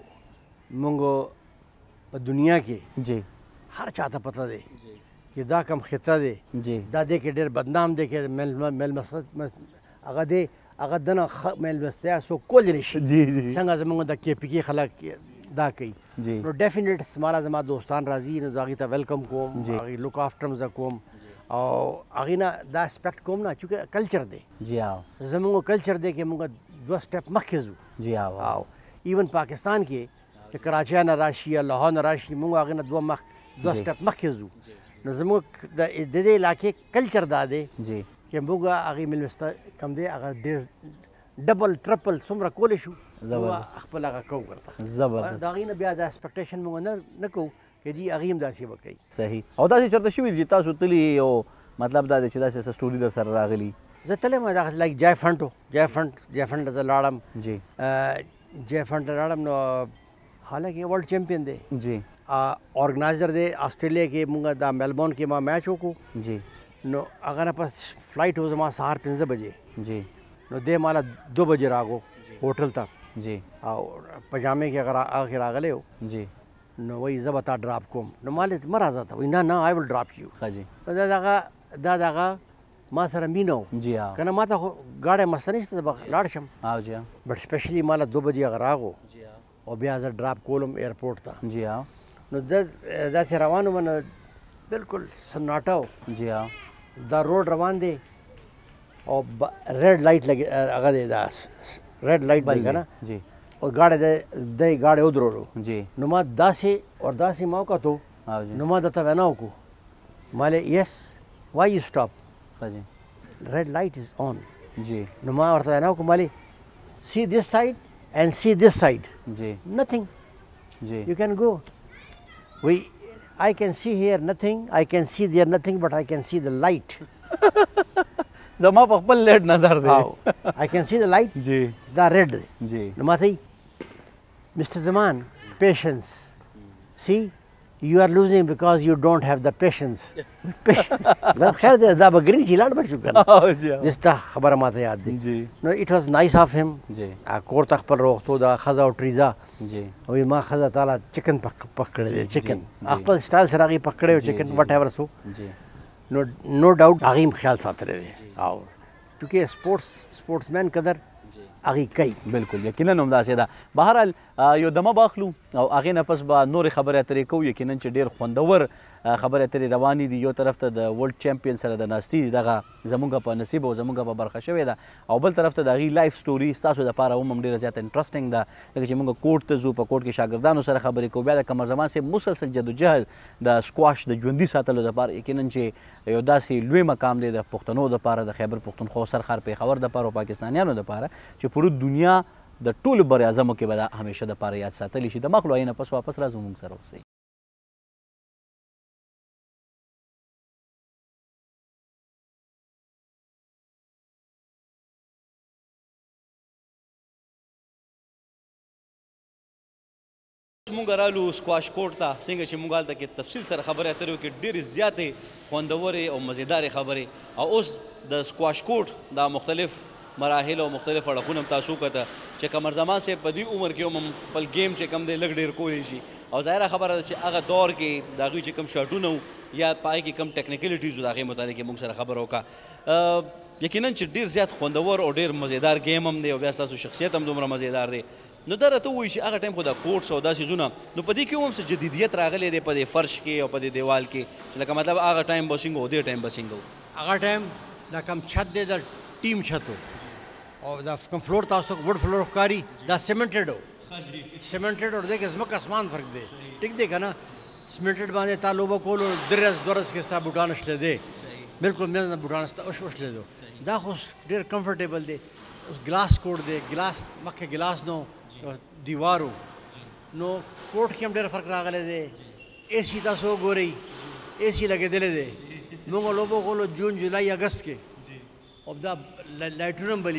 موږ په دنیا کې جی هر چاته پته دی چې دا کم خطه دی جی دا دی کې ډېر بدنام دی کې میلمست هغه دی هغه دنه میلمستیا سو کولی شي جی جی څنګه زموږ د کې پی کې خلک دا کوي جی نو ډیفینیټ زما زما دوستان راځي نو هغې ته ویلکم کوم جی. هغې لوک آفټر م زه کوم او هغې نه دا اسپیکټ کوم نه چونکې کلچر دی جی آو زموږ کلچر دی کې موږ دوه سټیپ مخکې ځو جی آو او ایون پاکستان کې چې کراچۍ نه راشي یا لاهور نه راشي موږ هغې نه دوه مخ دوه جی. سټیپ مخکې ځو نو زموږ د دې علاقې کلچر دا دی جی چې موږ هغې میلمسته کم دی هغه ډېر ډبل ټرپل څومره کولی شو خپل هغه کوو ورته زبردست د هغې نه بیا دا ایکسپیکټیشن موږ نه نه کوو چې جي هغې هم داسې وکوي صحیح او داسې چېرته شوي دي چې تاسو تللي او مطلب دا دی چې داسې څه سټوري در سره راغلي زه تللی یم دغه لایک جای فنډ و جای فنډ جای فنډ ته زه لاړم جی جای فنډ ته لاړم نو حالانکه ورلډ چیمپئن دی جی آرګنایزر دی آسټریلیا کې موږ دا میلبورن کې ما میچ وکړو جی نو هغه نه پس فلایټ و زما سهار پنځه بجې جی نو دی مالا دو بجې راغو هوټل ته جی او پجامې کې هغه هغه راغلی و جی نو وایي زه به تا ډراپ کوم نو ما مه راځه ته وایي نه نه آی ول ډراپ یو ښه جی دا دغه دا دغه ما سره مینه و جی آو که نه ما ته خو ګاډی مسته نشته زه به لاړ شم آو جی آو بټ سپیشلی مالا دو بجې هغه راغو او بیا زه ډراپ کولم ایرپورټ ته جی آو نو د داسې روان وم نو بالکل سناټه و جی آو دا روډ روان دی او ریډ لایټ لګي هغه دی دا ریډ لایټ دی که نه جی او ګاډی دی دی ګاډی ودرولو جی نو ما داسې اور داسې ما وکتو آو جی نو ما درته وینا وکړو ما ویلې یس وای یو سټاپ ښه جی ریډ لایټ از آن جی نو ما ورته وینا وکړو ما ویلې سی دس سایډ اینڈ سی دس سایډ جی نتھنګ جی you can go we I can see here nothing I can see there nothing but I can see the light زما په خپل لیټ نظر دی I can see the light جی دا ریډ دی جی نو ما ته Mister Zaman patience see you are losing because you don't have the patience خیر دی دا به ګرین چې لاړ به شو که نه آو جی آو دستا خبره ما ته یاد دی جی نو it was nice of him جی کور ته خپل روغتو دا ښځه او ټریزا جی وی ما ښځه تعالی چکن پخ کړی دی چکن جی. خپل سټایل سره هغې پخ کړی و جی، چکن جی. وټ ایور سو جی نو نو ډاؤټ هغې هم خیال ساتلی دی او چونکې سپورټس سپورټس مین قدر هغې کوي بالکل یقینا همداسې ده بهرحال یو دمه باخلو او هغې نه پس به نورې خبرې اترې کوو یقینا چې ډېر خوندور خبرې اترې روانې دي. یو طرف ته د ورلډ چیمپیون سره د ناستي دي دغه زمونږ په نصیب او زمونږ په برخه شوې ده، او بل طرف ته د هغې لایف سټوري ستاسو دپاره هم هم ډېره زیاته انټرسټینګ ده، ځکه چې موږ کوټ ته ځو، په کوټ کې شاګردانو سره خبرې کوو، بیا د قمر زمان صاحب مسلسل جدوجهد د سکواش د ژوندي ساتلو دپاره یقینا چې یو داسې لوی مقام دی د پښتنو دپاره، د خیبر پښتونخوا سرخار پېښور دپاره او پاکستانیانو دپاره، چې پوره دنیا د ټولو بر اعظمو کې به دا همیشه دپاره یاد ساتلی شي. د مخلو آیینه پس واپس راځو موږ سره اوسئ. مونږ رالو سکواش کورټ ته، څنګه چې مونږ هلته کې تفصیل سره خبرې اترې وکړې، ډېرې زیاتې خوندورې او مزیدارې خبرې، او اوس د سکواش کورټ دا مختلف مراحل او مختلف اړخونه هم تاسو وکته چې قمر زمان صاحب په دې عمر کې هم خپل گیم چې کم دی لږ ډېر کولی شي، او ظاهره خبره ده چې هغه دور کې د هغوی چې کوم شاټونه وو یا په هغې کې کوم ټیکنیکلیټیز وو د هغې متعلق یې موږ سره خبره وکړه. یقینا چې ډېر زیات خوندور او ډېر مزیدار گیم هم دی، او بیا ستاسو شخصیت هم دومره مزیدار دی. نو دا راته ووایي چې هغه ټایم خو دا کوټس او دا څیزونه، نو په دې کې هم څه جدیدیت راغلی دی په دې فرش کې او په دې دیوال کې، چې لکه مطلب هغه ټایم به څنګه و، دې ټایم به څنګه و؟ هغه ټایم دا کم چھت دی د ټیم چھت و، او دا کوم فلور تاسو ته وډ فلور ښکاري دا سیمنټډ و، سیمنټډ او دې کې ځمکه اسمان فرق دی، ټیک دی که نه؟ سیمنټډ باندې تا لوبه کولو درې ورځ دوه ورځ کې ستا بوټان شلېدی، بالکل منځ نه بوټان ستا وشلېدو. دا خو ډېر کمفرټیبل دی. اوس ګلاس کوټ دی، ګلاس مخکې ګلاس نو دیوارو، نو کوټ کې هم ډېر فرق راغلی دی. اے سی تاسو وګورئ، اے سی لګېدلی دی. موږ لوبو کولو جون جولای اګست کې، او دا لایټونه هم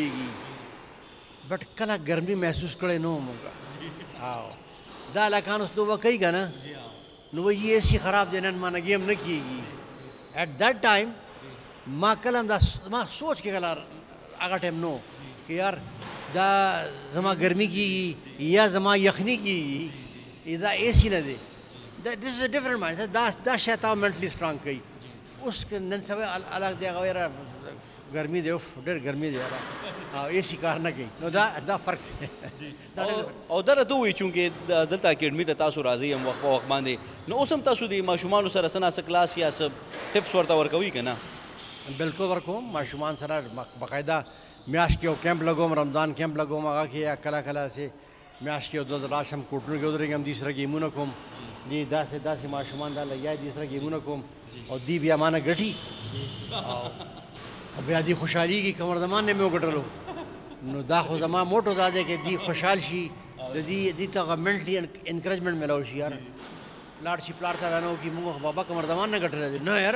بلیږي، بټ کله ګرمي محسوس کړی نه وم موږ. او دا هلکان اوس لوبه کوي که نه، نو وایي اے سی خراب دی، نن ما نه ګیم نه کېږي. ایٹ دیٹ ټایم ما کله هم دا ما سوچ کې کله هغه ټایم نو کہ یار دا زما گرمی کیږي یا زما یخنی کیږي، دا اے سی نه دی. دا دس از ډفرنٹ مایند، دا دا شاید تا منټلی سټرانګ کوي. اوس که نن سبا الګ دی هغه یاره ګرمي دی، اوف ډېر ګرمي دی یاره، او اے سی کار نه کوي. نو دا دا فرق دی. او دا راته ووایي چونکې دلته اکیډمي ته تاسو راځئ هم وخت په وخت باندې، نو اوس هم تاسو د ماشومانو سره څه ناسه کلاس یا څه ټپس ورته ورکوئ که نه؟ بالکل ورکوم. ماشومان سره باقاعده میاشت کې یو کیمپ لګوم، رمضان کیمپ لګوم، هغه کې یا کله کله چې میاشت کې یو دوه ځله راشم، کوټونو کې ودرېږم، دې سره ګیمونه کوم، دې داسې داسې ماشومان دا لګیا دي، دې سره ګیمونه کوم، او دې بیا ما نه ګټي، او بیا دې خوشحالېږي قمر زمان نه مې وګټلو. نو دا خو زما موټو دا دی چې دې خوشحال شي، د دې دې ته هغه منټلي انکریجمنټ میلاو شي. یار لاړ شي پلار ته وینا وکړي موږ خو بابا قمر زمان نه ګټلی دی، نه یاره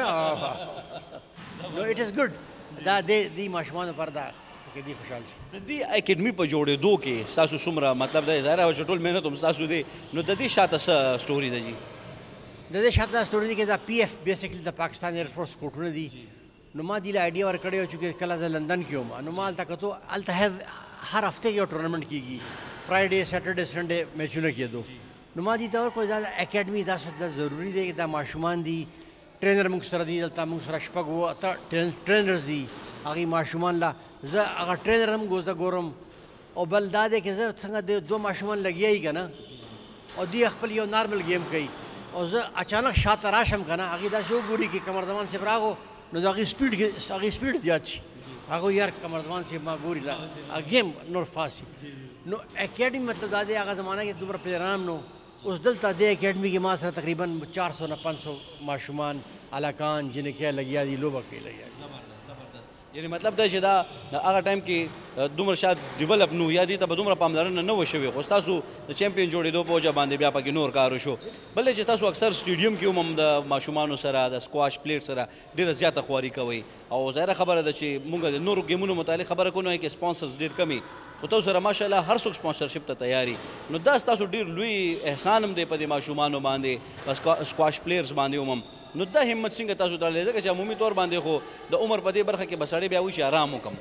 نو اټ از ګډ. دا دې ماشومانو لپاره دا کې دې خوشحال شي. د دې اکیډمي په جوړېدو کې ستاسو څومره مطلب دی، ظاهره چې ټول محنت هم ستاسو دی، نو د دې شاته څه سټوري ده جي؟ د دې شاته دا سټوري دی چې دا پی ایف بیسیکلی د پاکستان ایرفورس کوټونه دي. نو ما دې له آیډیا ورکړې وه چې کله زه لندن کې وم، نو ما هلته کتو هلته هر هفته یو ټورنمنټ کېږي، فرایډے سیټرډے سنډے میچونه کېدو. نو ما دې ته ورکړو دا اکیډمي دا ضروري دی، دا ماشومان دي، ټرینر موږ سره دی، دلته موږ سره شپږ اووه اته ټرینرز دي، هغې ماشومان له زه هغه ټرینر هم ګوزه ګورم، او بل دا دی چې زه څنګه د دوه ماشومان لګیا یي که نه، او دوی خپل یو نارمل گیم کوي، او زه اچانک شاته راشم که نه، هغې داسې وګوري چې قمر زمان صاحب راغو، نو د هغې سپیډ هغې سپیډ زیات شي، هغه یار قمر زمان صاحب ما ګوري گیم نور فاست شي. نو اکیډمي مطلب دا دی هغه زمانه کې دومره پلیران هم نو. اوس دلته دې اکیډمي کې ما سره تقریبا چار سو نه پنځ سو ماشومان هلکان جنکۍ لګیا دي، لوبه کوي لګیا دي. یعنی مطلب دا چې دا هغه ټایم کې دومره شاید ډیولپ نو یا دې ته به دومره پاملرنه نه وه شوې، خو ستاسو د چمپین جوړېدو په وجه باندې بیا پکې نور کار وشو. بل چې تاسو اکثر سټیډیم کې هم د ماشومانو سره د سکواش پلیټ سره ډېره زیاته خواري کوئ، او ظاهره خبره ده چې موږ د نورو ګیمونو متعلق خبره کوو کې سپانسرز ډېر کم وي، خو تاسو سره ماشاءالله هر څوک سپانسرشپ ته تیار وي. نو دا ستاسو ډېر لوی احسان هم دی په دې ماشومانو باندې، په سکواش پلیئرز باندې هم. نو دا همت څنګه تاسو درلودی؟ ځکه چې عمومي طور باندې خو د عمر په دې برخه کې به سړی بیا وایي چې آرام وکړم.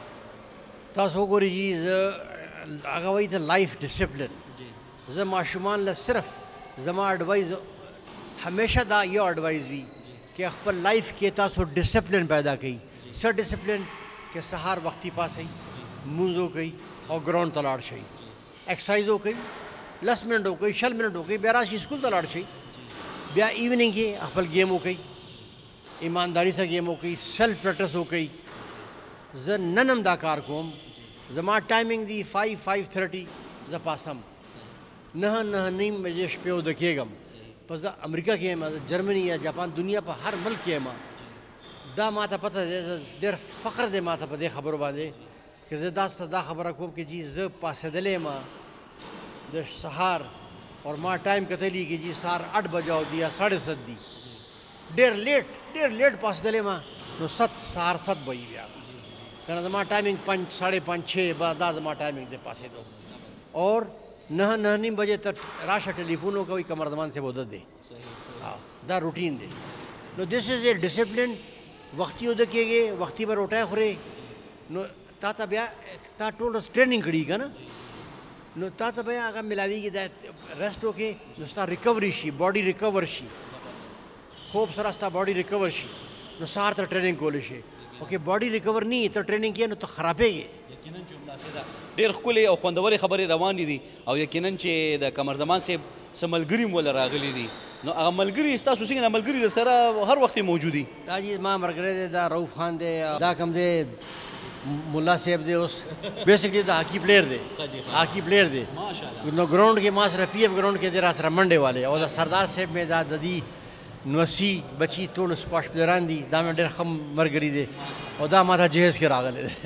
تاسو وګورئ جي زه هغه وایي د لایف ډسپلن، زه ماشومان له صرف زما اډوایز همیشه دا یو اډوایز وي چې خپل لایف کې تاسو ډسپلن پیدا کړئ. څه ډسپلن؟ چې سهار وختي پاسئ، لمونځ وکړئ او ګراؤنډ ته لاړ شئ، ایکسرسایز وکړئ، لس منټ وکړئ، شل منټ وکړئ، بیا راشئ سکول ته لاړ شئ، بیا ایوننگ کې خپل گیم وکړئ، ایمانداری سره گیم وکړئ، سیلف پریکټس وکړئ. زه نن هم دا کار کوم. زما ټایمنګ دی فایو فایو تھرټي زه پاسم، نه نه نیم بجې شپې اوده کېږم. په زه امریکا کې یم، جرمني یا جاپان، دنیا په هر ملک کې یم. دا ما ته پته دی، ډېر فخر دی ما ته په دې خبرو باندې چې زه تاسو ته دا خبره کوم چې جی زه پاسېدلی یم د سهار اور ما ټایم کتلی کہ جی سار آٹھ بجاؤ دیا ساڑھے ست دی، ډېر لیټ ډېر لیټ پاسېدلی ما نو ست سهار ست به وي بیا کنه زما ټایمنګ پنج ساڑھے پنج چھ به دا زما ټایمنګ دی پاسېدو. اور نه نه نیم بجې ته راشه ټلیفون وکوئ قمر زمان صاحب اوده دی. دا روټین دی. نو دس از اے ډسپلن. وختي اوده کېږي، وختي به روټۍ خورې، نو تا ته بیا تا ټول ورځ ټریننګ کړي که نه، نو تا ته بیا هغه میلاویږي دا رسټ وکړې نو ستا ریکوري شي، باډي ریکور شي، خوب سره ستا باډي ریکور شي، نو سهار ته ټریننګ کولی شي. اوکې باډي ریکور نه ته ټریننګ کې نو ته خرابېږي. یقینا جمله ده، ډېر ښکلې او خوندورې خبرې روانې دي او یقینا چې د قمر زمان صاحب څه ملګري م وله راغلي دي، نو هغه ملګري ستاسو څنګه ملګري در سره هر وخت موجود دي؟ دا جی ما ملګری دی دا رؤف خان دی، دا کوم دی ملا صاحب دی، اوس بیسکلی دا هاکی پلیئر دی، هاکی پلیئر دی. نو ګراؤنډ کې ما سره پی ایف ګراؤنډ کې دی را سره منډې والے، او دا سردار صاحب مې دا د دې نوسی بچي ټول سکواش پلیئران دي، دا مې ډېر ښه ملګري دی او دا ما ته جهیز کې راغلی دی.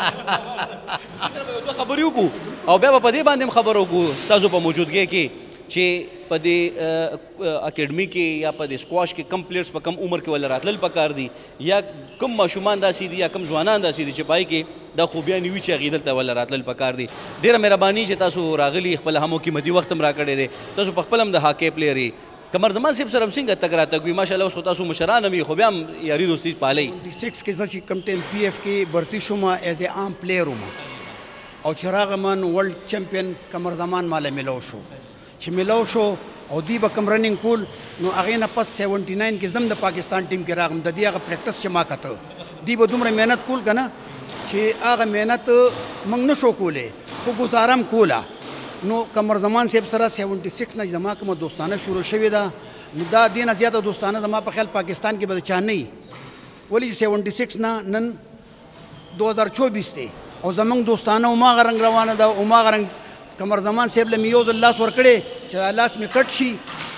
دوه خبرې وکړو او بیا به په دې باندې هم خبره وکړو ستاسو په موجودګۍ کې چې په دې اکیډمي کې یا په دې سکواش کې کم پلیئرز په کم عمر کې ولې راتلل پکار دي، یا کم ماشومان داسې دي یا کم ځوانان داسې دي چې پای کې دا خوبیانې وي چې هغې دلته ولې راتلل پکار دي. ډېره مهرباني چې تاسو راغلي، خپل هم قیمتي وخت هم راکړی دی. تاسو په خپل هم د هاکی پلیئر یې. قمر زمان صاحب سره هم څنګه تګ راتګ وي؟ ماشاءالله اوس خو تاسو مشران هم یې خو بیا هم یاري دوستي پالئ. سکس کې زه چې کوم ټایم پی ایف کې برتی شوم ایز ا عام پلیئر وم او چې راغمن ورلډ چمپیون قمر زمان ماله میلاو شو. چې میلاو شو او دوی به کوم رننګ کول، نو هغې نه پس سیونټي ناین کې زم د پاکستان ټیم کې راغلم. د دې هغه پریکټس چې ما کته دوی به دومره محنت کول که نه چې هغه محنت موږ نه شو کولی، خو ګزاره هم کوله. نو قمر زمان صاحب سره سیونټي سکس نه زما کومه دوستانه شروع شوې ده، نو دا دې نه زیاته دوستانه زما په خیال پاکستان کې به د چا نه وي. ولې چې سیونټي سکس نه نن دو هزار چوبیس دی او زموږ دوستانه هماغه رنګ روانه ده، هماغه رنګ قمر زمان صاحب له مې یو ځل لاس ورکړی چې دا لاس مې کټ شي،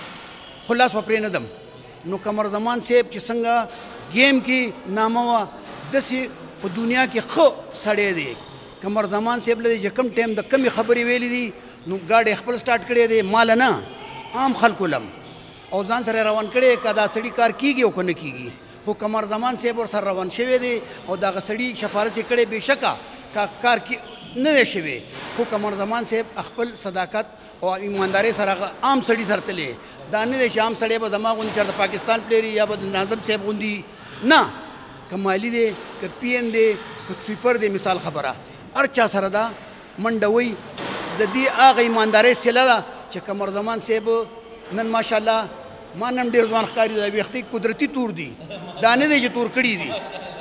خو لاس به پرې نه دم. نو قمر زمان صاحب چې څنګه گیم کې نامه وه، داسې په دنیا کې ښه سړی دی. قمر زمان صاحب له چې کوم ټایم د کمې خبرې ویلې دي، نو ګاډی خپل سټارټ کړی دی، مال نه عام خلکو لم او ځان سره روان کړی که دا سړي کار کېږي او که نه کېږي. خو قمر زمان صاحب ورسره روان شوی دی او دغه سړي سفارش یې کړی، بېشکه که کار کې نه دی شوی، خو قمر زمان صاحب خپل صداقت او ایماندارۍ سره هغه عام سړي سره تللی. دا نه دی چې عام سړی به زما غوندې چېرته پاکستان پلیئر یا به د ناظم صاحب غوندي، نه، که مالي دی که پی این دی که سویپر دی، مثال خبره هر چا سره دا منډه وی. د دې هغه ایماندارۍ سیله ده چې قمر زمان صاحب نن ماشاءالله ما نن ډېر ځوان ښکاري، د ویښتې قدرتي تور دي، دا نه دی چې تور کړي دي.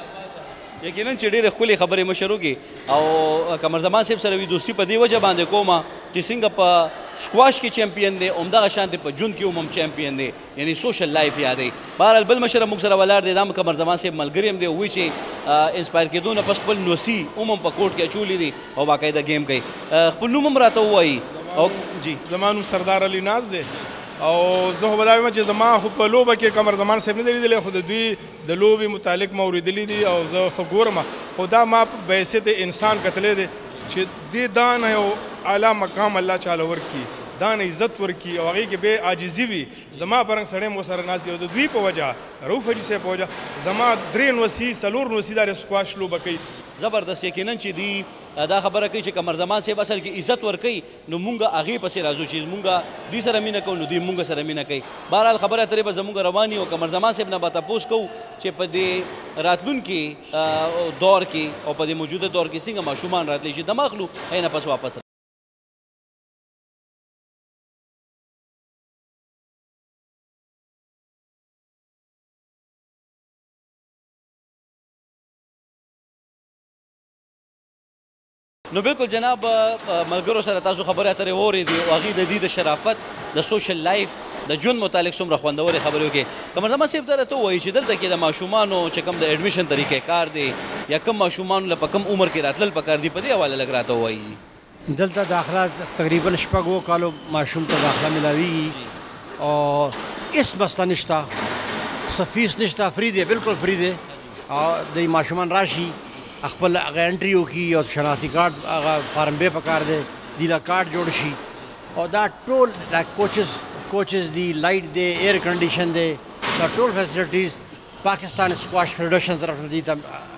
یقینا چې ډېرې ښکلې خبرې مشر وکړي او قمر زمان صاحب سره وي دوستي په دې وجه باندې کومه چې څنګه په سکواش کې چمپیون دی، همدغه شانتې په ژوند کې هم چمپیون دی، یعنی سوشل لایف یادوي. بهرحال بل مشر موږ سره ولاړ دی، دا هم قمر زمان صاحب ملګري هم دی، وایي چې انسپایر کېدو نه پس خپل نوسي هم هم په کوټ کې اچولي دي او باقاعده گیم کوي. خپل نوم هم راته ووایي. او جی زما نوم سردار علي ناز دی او زه خو به دا وایم چې زما خو په لوبه کې قمر زمان صاحب نه دی لیدلی، خو د دوی د لوبې متعلق ما اورېدلي دي او زه ښه ګورم. خو دا ما په حیثیت انسان کتلی دی چې دې دا نه یو اعلی مقام الله چاله ورکړي، دا نه عزت ورکړي او هغې کې بې عاجزي وي. زما په رنګ سړی م ورسره ناست او د دوی په وجه، رؤف حاجي صاحب په وجه زما درې نوسي څلور نوسي دا سکواش لوبه کوي. زبردست. یقینا چې دی دا خبره کوي چې قمر زمان صاحب اصل کې عزت ورکوي، نو مونږ هغې پسې راځو چې مونږ دوی سره مینه کوو نو دوی مونږ سره مینه کوي. بهرحال خبره اترې به زمونږ رواني او قمر زمان صاحب نه به تپوس کوو چې په دې راتلونکي دور کې او په دې موجوده دور کې څنګه ماشومان راتلی شي. دماغ لو هی نه پس واپس نو بالکل جناب ملګرو سره تاسو خبرې اترې واورېدې او هغې د دې د شرافت د سوشل لایف د ژوند متعلق څومره خوندورې خبرې وکړې. قمر زمان صاحب دره ته ووایي چې دلته کې د ماشومانو چې کوم د ایډمیشن طریقې کار دی یا کوم ماشومانو له په کوم عمر کې راتلل پکار دي په دې حواله لږ راته ووایي. دلته داخله تقریبا شپږ اووه کالو ماشوم ته داخله ملاویږي او هېڅ مسله نشته، څه فیس نشته، فری دی، بالکل فری دی. او د ماشومان راشي خپل هغه انټري وکړي او شناختي کارت هغه فارم بې پکار دی، دیله کارت جوړ شي او دا ټول دا کوچز کوچز دی، لایټ دی، ایر کنډیشن دی، دا ټول فیسلټیز پاکستان سکواش فیډریشن طرف نه دي ته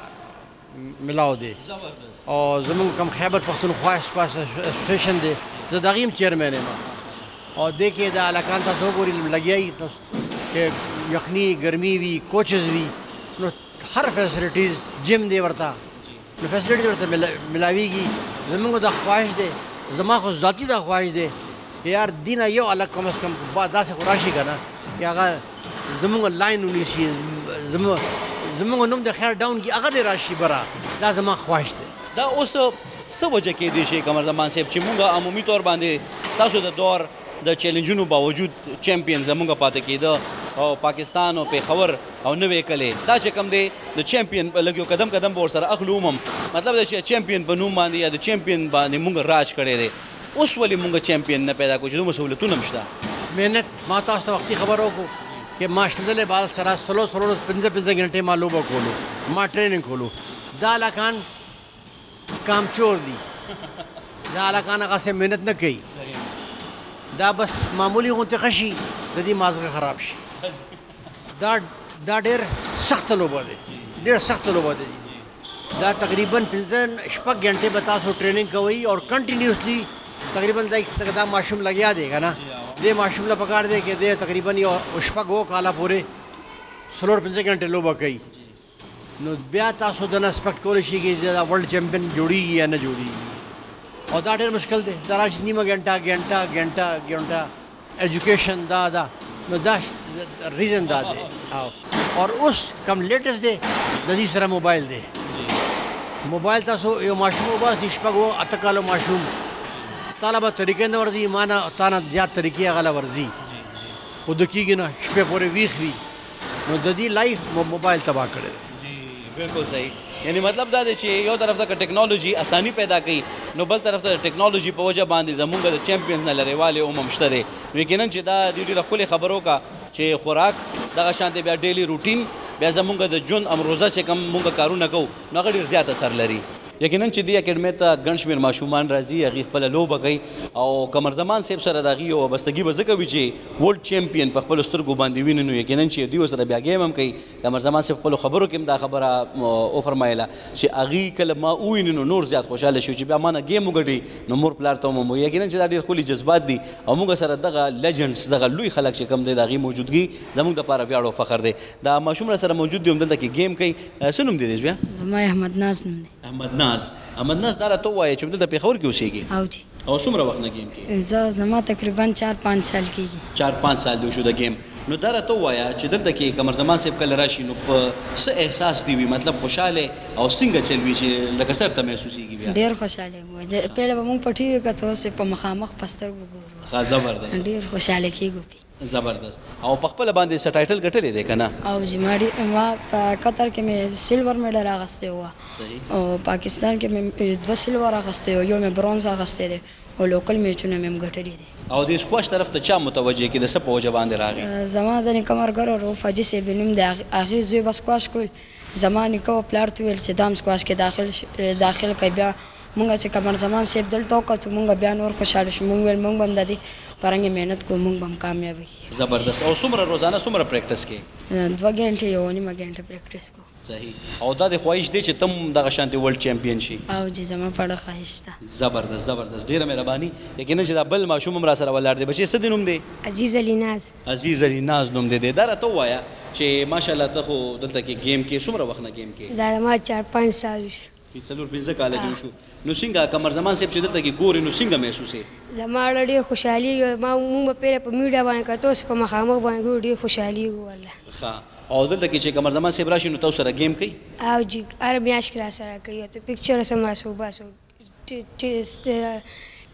ملاو دی. او زمونږ کوم خیبر پښتونخوا سکواش اسوسیشن دی، زه د هغې هم چیرمین یم او دې کې د هلکان تاسو وګورئ لګیا یي چې یخني ګرمي وي، کوچز وي، نو هر فیسلټیز جم دی ورته، نو فیسلټیز ورته ملاویږي. زمونږ دا خواهش دی، زما خو ذاتي دا خواهش دی یار دینه یو هلک کم از کم داسې خو راشي که نه چې هغه زمونږ لاین ونیسي، زمونږ نوم د خیر ډاون کي هغه دې راشي بره، دا زما خواهش دی. دا اوس څه وجه کېدی شي قمر زمان صاحب چې مونږ عمومي طور باندې ستاسو د دور د چیلنجونو باوجود چیمپئن زمونږ پاتې کېده او پاکستان او پېښور او نوې کلې دا چې کوم دی د چیمپئن لږ یو قدم قدم به ورسره اخلو هم مطلب دا چې چیمپئن په نوم باندې یا د چیمپئن باندې مونږ راج کړی دی. اوس ولې مونږ چیمپئن نه پیدا کړو چې دومره سهولتونه هم شته؟ محنت. ما تاسو ته وختي خبر وکړو چې ما شتدلې بال سره سلو سلو پنځه پنځه ګنټې ما لوبه کولو، ما ټریننګ کولو. دا هلکان کامچور دي، دا هلکان هغسې محنت نه کوي، دا بس معمولی غونتې ښه شي د دې مازغه خراب شي. دا دا ډېر سخته لوبه دی، ډېر سخته لوبه دی. دا تقریبا پنځه شپږ ګنټې به تاسو ټریننګ کوئ او کنټینیوسلی تقریبا دا ماشوم لګیا دی که نه، دې ماشوم له پکار دی چې دی تقریبا یو شپږ اووه کاله پورې څلور پنځه ګنټې لوبه کوي، نو بیا تاسو دنه ایکسپیکټ کولی شي چې دا ورلډ چیمپئن جوړیږي یا نه جوړیږي. او دا ډېر مشکل دی، دا راشي نیمه ګنټه ګنټه ګنټه ګنټه ایجوکیشن دا دا نو دا ریزن دا دی. اور اوس کم لیټسټ دی د دې سره موبایل دی. موبایل تاسو یو ماشوم وباسي شپږ اووه اته کالو ماشوم تاله به طریقې نه ورځي، ما نه تا نه زیات طریقې هغه له ورځي، وده کېږي نه، شپې پورې ویښ وي، نو د دې لایف موبایل تباه کړی دی. جی بالکل صحیح. یعنی مطلب دا دی چې یو طرف ته که ټیکنالوژي اساني پیدا کوي نو بل طرف ته د ټیکنالوژي په وجه باندې زمونږ د چیمپئنز نه لرېوالی هم هم شته دی. نو یقینا چې دا د ډېره ښکلې خبرو کا چې خوراک دغه شانتې بیا ډیلی روټین بیا زمونږ د ژوند امروزه چې کوم مونږ کارونه کوو نو هغه ډېر زیات اثر لري. یقینا چې دې اکیډمۍ ته ګڼ شمېر ماشومان راځي، هغې خپله لوبه کوي او قمر زمان صاحب سره د هغې یو وابستګي به ځکه وي چې ورلډ چیمپئن په خپلو سترګو باندې ویني، نو یقینا چې دوی ورسره بیا ګیم هم کوي. قمر زمان صاحب خپلو خبرو کې هم دا خبره وفرمایله چې هغې کله ما وویني نو نور زیات خوشحاله شو چې بیا ما نه ګیم وګټي نو مور پلار ته هم ومو. یقینا چې دا ډېر ښکلي جذبات دي او موږ سره دغه لیجنډس دغه لوی خلک چې کوم دی د هغې موجودګي زموږ دپاره ویاړ او فخر دی. دا ماشوم را سره موجود دی هم دلته کې ګیم کوي. څه نوم دی بیا؟ زما احمد ناز نوم دی. احمد ناز. احمد ناز دا راته ووایه چې دلته پېښور کې اوسېږي؟ او جی. او څومره وخت نه ګیم کې؟ زه زما تقریبا چار پانچ سال کېږي. چار پانچ سال دی وشو د ګیم. نو دا راته ووایه چې دلته کې قمر زمان صاحب کله راشي نو په څه احساس دی وي، مطلب خوشحاله او څنګه چل وي چې لکه سر ته محسوسېږي بیا؟ ډېر خوشحاله وو. پهله به مونږ په ټي وي کته اوس په مخامخ په سترګو ګورو. ښه زبردست. ډېر خوشحاله کېږو. زبردست. او په خپله باندې څه ټایټل ګټلی دی که نه؟ او جی ما ما په قطر کې مې سلور میډل اخیستی وه او پاکستان کې مې دوه سلور اخیستی و، یو مې برونز اخیستی دی او لوکل میچونه مې هم ګټلي دي. او د سکواش طرف ته چا متوجه کې د څه په وجه باندې راغی؟ زما د نیکه ملګری رؤف حاجي صاحب نوم دی، هغې زوی به سکواش کول، زما نیکه و پلار ته ویل چې دا هم سکواش کې داخل داخل کوي. بیا مونږ چې قمر زمان صاحب دلته وکتو مونږ بیا نور خوشحاله شو. مونږ ویل مونږ به هم د دې پرنګې محنت کوو، مونږ به هم کامیابه کېږو. زبردست. او څومره روزانه څومره پریکټس کوې؟ دوه ګنټې یو نیمه ګنټه پریکټس کوو. صحیح. او دا د خواهش دی چې تم دغه شانتې ورلډ چیمپئن شي؟ او جی زما په اړه خواهش ده. زبردست زبردست. ډېره مهرباني. یقینا چې دا بل ماشوم هم را سره ولاړ دی. بچې څه دی نوم دی؟ عزیز علي ناز. عزیز علي ناز نوم دی. دا راته ووایه چې ماشاءالله ته خو دلته کې ګیم کې څومره وخت نه ګیم کې؟ دا زما چار پانچ سال وشو. څلور پنځه کاله دې وشو. نو څنګه قمر زمان صاحب چې دلته کې ګورې نو څنګه محسوسې؟ زما اړه ډېر خوشحالي ما مونږ به پیله په میډیا باندې کتو اوس په مخامخ باندې ګورو ډېر خوشحالېږو والله. ښه. او دلته کې چې قمر زمان صاحب راشي نو تاسو سره ګیم کوي؟ او جی هر میاشت کې راسره کوي او ته پکچر سم راسو باسو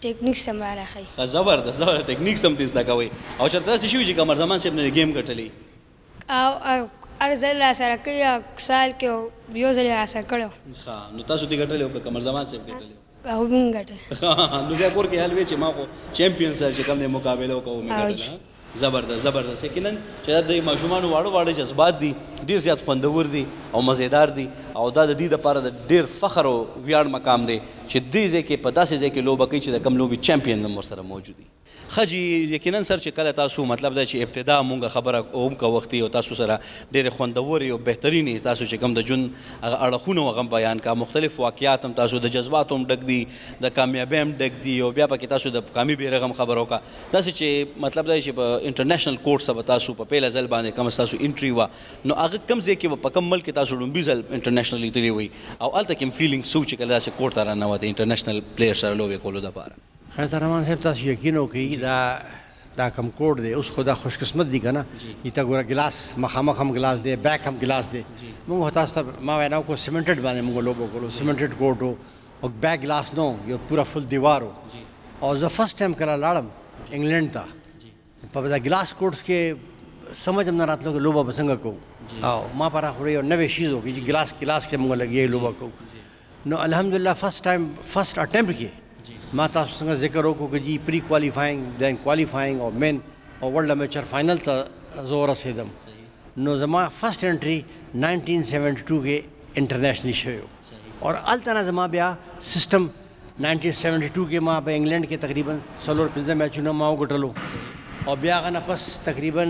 ټیکنیک سم را راخی زبردست زبردست ټیکنیک سم تیز دا کوي او چرته داسې شوي چې قمر زمان صاحب نه گیم ګټلی او هر ځل را سره کوي سال کې یو ځل را سره کړو ښه نو تاسو دې ګټلی او که قمر زمان صاحب ګټلی او مونږ ګټل نو بیا کور کې حال وی چې ما خو چیمپئن سره چې کوم دی مقابله وکړو مې ګټله زبردست زبردست یقینا چې د ماشومانو واړه واړه جذبات دي ډېر زیات خوندور دي او مزیدار دي او دا د دې دپاره د ډېر فخر او ویاړ مقام دی چې دې ځای کې په داسې ځای کې لوبه کوي چې د کم لوبې چیمپئن هم ورسره موجود دي ښه جي یقینا سر چې کله تاسو مطلب دا چې ابتدا مونږ خبره هم که وختي او تاسو سره ډېرې خوندورې او بهترینې تاسو چې کوم د ژوند هغه اړخونه هغه بیان کا مختلف واقعات هم تاسو د جذباتو هم ډک دي د کامیابۍ هم ډک دي او بیا پکې تاسو د کامي بیرغ هم خبر وکړه داسې چې مطلب دا چې په انټرنیشنل کورټ سره به تاسو په پیله ځل باندې کوم ستاسو انټري وه نو هغه کوم ځای کې به په کوم ملک کې تاسو لومبي ځل انټرنیشنلي تللي وئ او هلته کې هم فیلینګ څه و چې کله داسې کورټ ته راننوتئ انټرنیشنل پلیئر سره لوبې کولو دپاره خیر رحمان صاحب تاسو یقین وکړئ دا دا کم کوډ دی اوس خو دا خوش قسمت دی که نه چې ته ګوره ګلاس مخامخ هم ګلاس دی بیک هم ګلاس دی موږ تاسو ته ما وینا وکړو سیمنټډ باندې موږ لوبه کولو سیمنټډ کوټ و او بیک ګلاس نو یو پوره فل دیوار و او زه فرسټ ټایم کله لاړم انګلینډ ته په دا ګلاس کوټس کې سمجھ هم نه راتلو چې لوبه به څنګه کوو او ما پر خو یو نوې شیز و چې ګلاس ګلاس کې موږ لګیا لوبه کوو نو الحمدلله فرسټ ټایم فرسټ اټمپټ کې ما تاسو څنګه ذکر وکړو چې جی پری کوالیفاینګ دین کوالیفاینګ او مین او ورلډ امیچر فائنل ته زه ورسېدم نو زما فرسٹ انټري نائنٹین سیونٹی ٹو کې انټرنیشنلی شوی اور هلته نه زما بیا سسټم نائنٹین سیونٹی ټو کې ما په انګلینډ کې تقریبا څلور پنځه میچونه ما وګټلو او بیا هغه نه پس تقریبا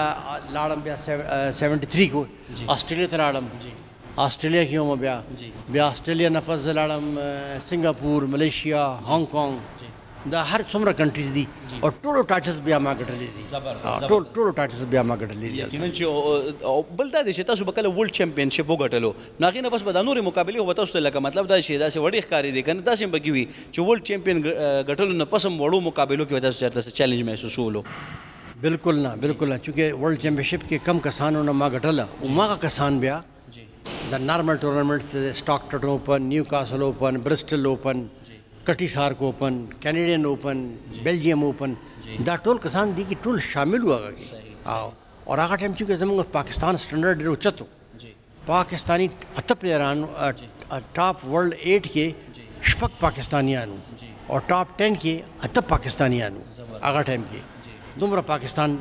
لاړم بیا سیونٹی تھری کې آسټرالیا ته لاړم آسټرالیا کې هم بیا بیا آسټرالیا نه پس زه لاړم سنګاپور ملیشیا هانګ کانګ دا هر څومره کنټریز دي او ټولو ټایټلز بیا ما ګټلي دي ټول ټولو ټایټلز بیا ما ګټلي دي یقینا چې بل دا دی چې تاسو به کله ورلډ چیمپئنشپ وګټلو نو هغې نه بس به دا نورې مقابلې خو به تاسو ته لکه مطلب دا چې داسې وړې ښکارېدې دی که نه داسې هم پکې وي چې ورلډ چیمپئن ګټلو نه پس هم وړو مقابلو کې به تاسو چېرته څه چیلنج محسوسولو بالکل نه بالکل نه چونکې ورلډ چیمپئنشپ کې کم کسانو نه ما ګټله هماغه کسان بیا د نارمل ټورنامنټس سټاکټن اوپن نیو کاسل اوپن برسټل اوپن کټي سارک اوپن کینیډین اوپن بیلجیم اوپن دا ټول کسان دي کې ټول شامل و هغه کې او اور هغه ټایم چې زموږ پاکستان سټنډرډ ډېر اوچت و پاکستاني اته پلیران ټاپ ورلډ ایټ کې شپږ پاکستانیانو او ټاپ ټین کې اته پاکستانیانو هغه ټایم کې دومره پاکستان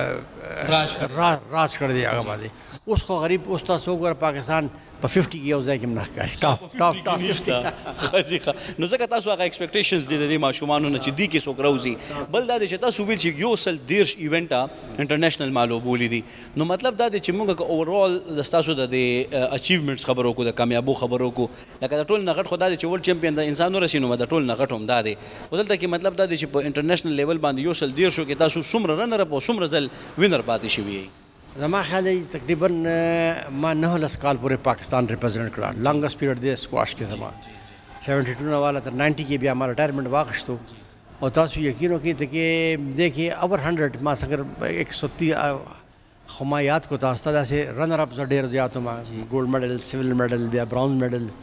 راج کړی دی هغه باندې اوس خو غریب اوس تاسو وګوره پاکستان په ففټي کې یو ځای کې هم نه ښکاري ټاپ ټاپ ټاپ ففټي نو ځکه تاسو هغه ایکسپیکټیشنز دي د دې ماشومانو نه چې دي کې څوک راوځي بل دا دی چې تاسو ویل چې یو سل دېرش ایونټه انټرنیشنل ما لوبولي دي نو مطلب دا دی چې موږ که اوورال د ستاسو د دې اچیومنټس خبرو وکړو د کامیابو خبرو وکړو لکه د ټول نه غټ خو دا دی چې ورلډ چیمپئن د انسان ورسي نو د ټول نه غټ هم دا دی خو دلته کې مطلب دا دی چې په انټرنیشنل لیول باندې یو سل دېرشو کې تاسو څومره رنر اپ او څومره ځل وینر پاتې شوي یئ زما خیال دی تقریبا ما نه لس کال پورې پاکستان ریپرزینټ کړه لانګسټ پیریډ دی سکواش کې زما سیونٹی ټو نه والا تر نائنٹی کې بیا ما ریټایرمنټ واخیستو او تاسو یقین وکړئ ته کې دیکھیے اوور هنډرډ ما څنګه ایک سو تی خو ما یاد کو تاسو ته داسې رنر اپ زه ډېر زیات ما ګولډ میډل سیلور میډل بیا براونز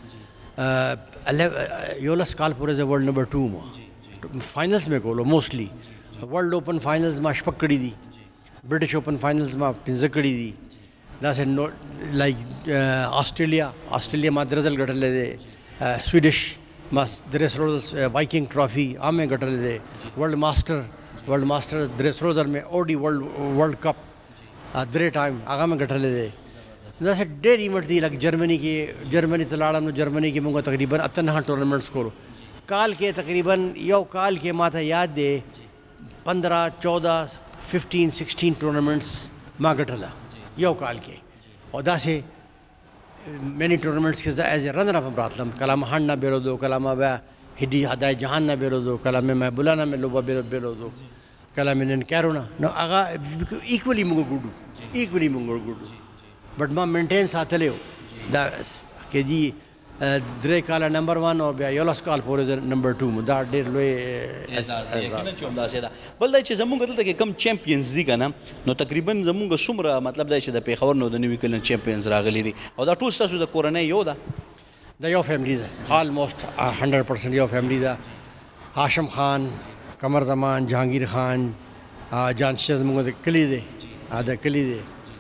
میډل یولس کال پورې زه ورلډ نمبر ټو ما فائنلز میں کولو موسٹلی ورلډ اوپن فائنلز ما شپږ کړي دي برټش اوپن فائنلز ما پنځه کړي دي داسې نو لایک آسټرالیا آسټرالیا ما درې ځل ګټلی دی سویډش ما درې سلو وایکنګ ټرافي هغه مې ګټلی دی ورلډ ماسټر ورلډ ماسټر درې سلو ځل مې او ډي ورلډ ورلډ کپ درې ټایم هغه مې ګټلی دی داسې ډېر ایونټ دي لکه جرمني کې جرمني ته لاړم نو جرمني کې موږ تقریبا اته نهه ټورنامنټس کولو کال کې تقریبا یو کال کې ما ته یاد دی پندرہ چودہ ففٹین سکسٹین ټورنامنټس ما ګټله یو کال کې او داسې مینی ټورنامنټس کې زه ایز اے رنر اپ هم راتلم کله ما هنډ نه بیرودو کله ما بیا هډي هدای جهان نه بیرودو کله مې محبولا نه مې لوبه بیرودو کله مې ننکارو نه نو هغه ایکولی موږ ګوډو ایکولی موږ ګوډو بټ ما مینټین ساتلی و دا کې جی درې کاله نمبر ون او بیا یولس کال پورې نمبر ټو مو دا ډېر لوی اعزاز دی یقینا چې همداسې ده بل دا چې زموږ دلته کې کم چیمپئنز دي که نه نو تقریبا زموږ څومره مطلب دا چې د پېښور نو د نوي کلن چیمپئنز راغلي دي او دا ټول ستاسو د کورنۍ یو ده دا یو فیملی ده آلموسټ هنډرډ پرسنټ یو فیملی ده हाशम खान, कमर जमान, जहांगीर खान, जान शहद मुंग कली दे आधा कली दे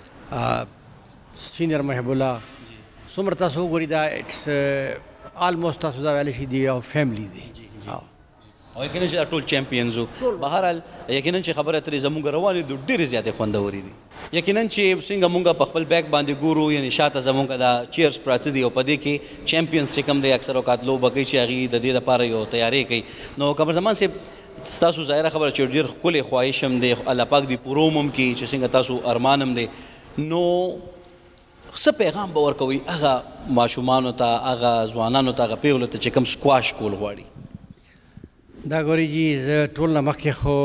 सीनियर महबूला सुमरता सो गोरी दा इट्स ऑलमोस्ट तासो दा वाले शी दी और फैमिली दे او یقینا چې ټول چیمپیونز وو بهرحال یقینا چې خبره ترې زموږ روانې دي ډېرې زیاتې خوندورې دي یقینا چې څنګه مونږ په خپل بیک باندې ګورو یعنی شاته زموږ دا چیرز پراته دي او په دې کې چیمپیونز چې کوم دی اکثر اوقات لوبه کوي چې هغې د دې دپاره یو تیاری کوي نو قمر زمان صاحب ستاسو ظاهره خبره چې ډېر ښکلی خواهش هم دی الله پاک دې پوره هم کوي چې څنګه تاسو ارمان هم دی نو څه پیغام به ورکوئ هغه ماشومانو ته هغه ځوانانو ته هغه پیغلو ته چې کوم سکواش کول غواړي دا ګوري جی زه ټول نه مخکې خو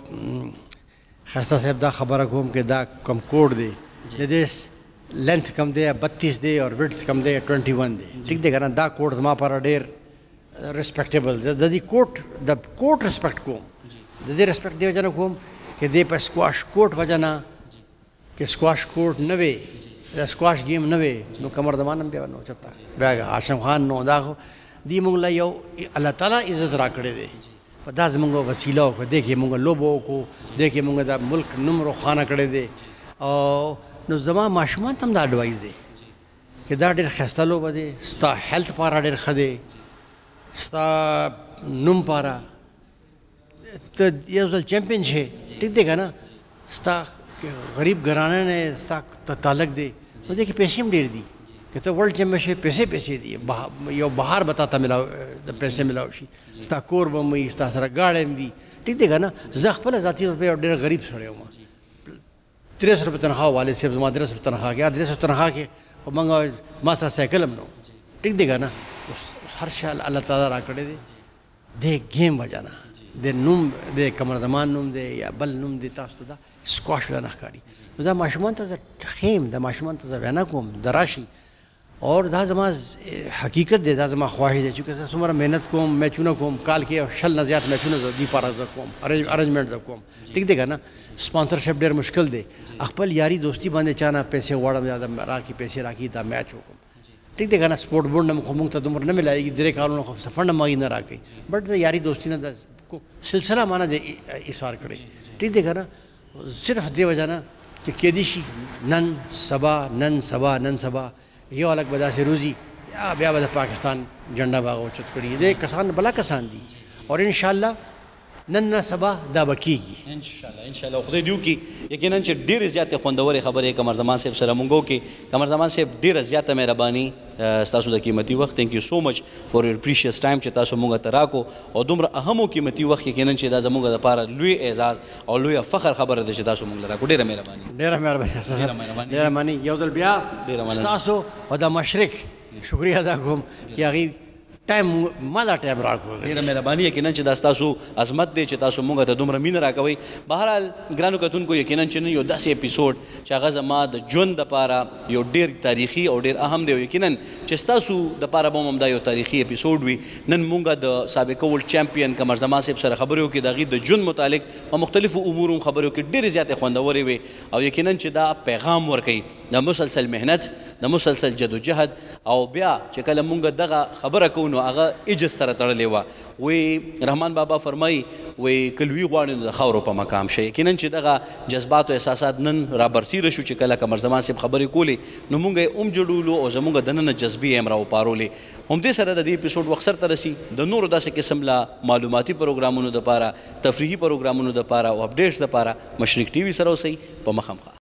ښایسته صاحب دا خبره کوم چې دا کم کوډ دی د دې لینتھ کم دی بتیس دی او وډث کم دی ټوینټي ون دی ټیک دی که نه دا کوډ زما لپاره ډېر ریسپیکټیبل زه د دې کوټ د کوټ ریسپیکټ کوم د دې ریسپیکټ دې وجه نه کوم چې دې په سکواش کوټ وجه نه کې سکواش کوټ نه وی د سکواش گیم نه وی نو قمر زمان هم بیا نو چېرته بیا هاشم خان نو دا خو دی مونږ له یو الله تعالی عزت راکړی دی په دا زموږ وسیله وکړه دې کې مونږ لوبه وکړو دې کې مونږ د ملک نوم روښانه کړی دی او نو زما ماشومان ته هم دا اډوایز دی چې دا ډېر ښایسته لوبه دی ستا هیلث لپاره ډېر ښه دی ستا نوم لپاره ته یو ځل چیمپئن شې ټیک دی که نه ستا غریب ګرانه نه ستا تعلق دی نو دې کې پیسې هم ډېر دي کہ تو ورلڈ چیمپئن شپ پیسے پیسے دی یو بهار بتاته ملاو د پیسې ملاو شي ستا کور به وي ستا سره ګاډی هم وي ټیک دی که نه زه خپله ذاتي طور په یو ډېر غریب سړی وم درې سو روپۍ تنخوا والد صاحب زما درې سو تنخوا کې درې سو تنخوا کې خو موږ ما سره سایکل هم نه ټیک دی که نه هر شی الله تعالی راکړی دی د گیم وجه نه د نوم د قمر زمان نوم دی یا بل نوم دی تاسو ته دا سکواش ولا نه ښکاري نو دا ماشومان ته زه خیم دا ماشومان ته زه وینا کوم د راشي اور دا زما حقیقت دی دا زما خواهش دی چونکه زه څومره محنت کوم میچونه کوم کال کې شل نه زیات میچونه زه دې پاره زه کوم ارینجمنټ زه کوم ټیک دی که نه سپانسرشپ ډېر مشکل دی خپل یاري دوستي باندې چا نه پیسې غواړم یا راکړي پیسې راکړي دا میچ وکړم ټیک دی که نه سپورټ بورډ نه خو موږ ته دومره نه میلایږي درې کالونه خو فنډ هم هغوی نه راکوي بټ د یاري دوستي نه د سلسله ما نه دی ایثار کړی ټیک دی که نه صرف دې وجه نه چې کیدای شي نن سبا نن سبا نن سبا یو الګ به داسې روزي یا بیا به د پاکستان جنډا به هغه اوچت کړي دې کسان بلا کسان دي اور انشاءالله نن نه سبا دا به کېږي انشاءالله انشاءالله خدای دې وکړي یقینا چې ډېرې زیاتې خوندورې خبرې قمر زمان صاحب سره مونږ وکړې قمر زمان صاحب ډېره زیاته مهرباني ستاسو د قیمتي وخت تھینک یو سو مچ فور یور پریشیس ټایم چې تاسو مونږ ته راکو او دومره اهم او قیمتي وخت یقینا چې دا زموږ دپاره لوی اعزاز او لوی فخر خبره ده چې تاسو مونږ له راکو ډېره مهرباني ډېره مهرباني ډېره مهرباني یو ځل بیا ستاسو او د مشرق شکریه ادا کوم چې هغې ټایم ما دا ټایم راکړو ډېره مهرباني یقینا چې دا ستاسو عظمت دی چې تاسو مونږ ته دومره مینه راکوئ بهرحال ګرانو کتونکو یقینا چې نن یو داسې اپیسوډ چې هغه زما د ژوند دپاره یو ډېر تاریخي او ډېر اهم دی او یقینا چې ستاسو دپاره به هم دا یو تاریخي اپیسوډ وي نن مونږ د سابقه ورلډ چیمپئن قمر زمان صاحب سره خبرې وکړې د هغې د ژوند متعلق په مختلفو امورو خبرې وکړې ډېرې زیاتې خوندورې وې او یقینا چې دا پیغام ورکوي د مسلسل محنت د مسلسل جدوجهد او بیا چې کله مونږ دغه خبره کوو نو هغه عجز سره تړلې وه وی رحمان بابا فرمایي وی که لوی غواړې نو د خاورو په مقام شي یقینا چې دغه جذبات او احساسات نن رابرسیره شو چې کله قمر زمان صاحب خبرې کولې نو مونږ یې هم جوړولو او زمونږ دننه جذبې یې هم راوپارولې همدې سره د دې اپیسوډ وخت سرته رسي د نورو داسې قسم له معلوماتي پروګرامونو دپاره تفریحي پروګرامونو دپاره او اپډیټس دپاره مشرق ټي وي سره اوسئ په مخامخ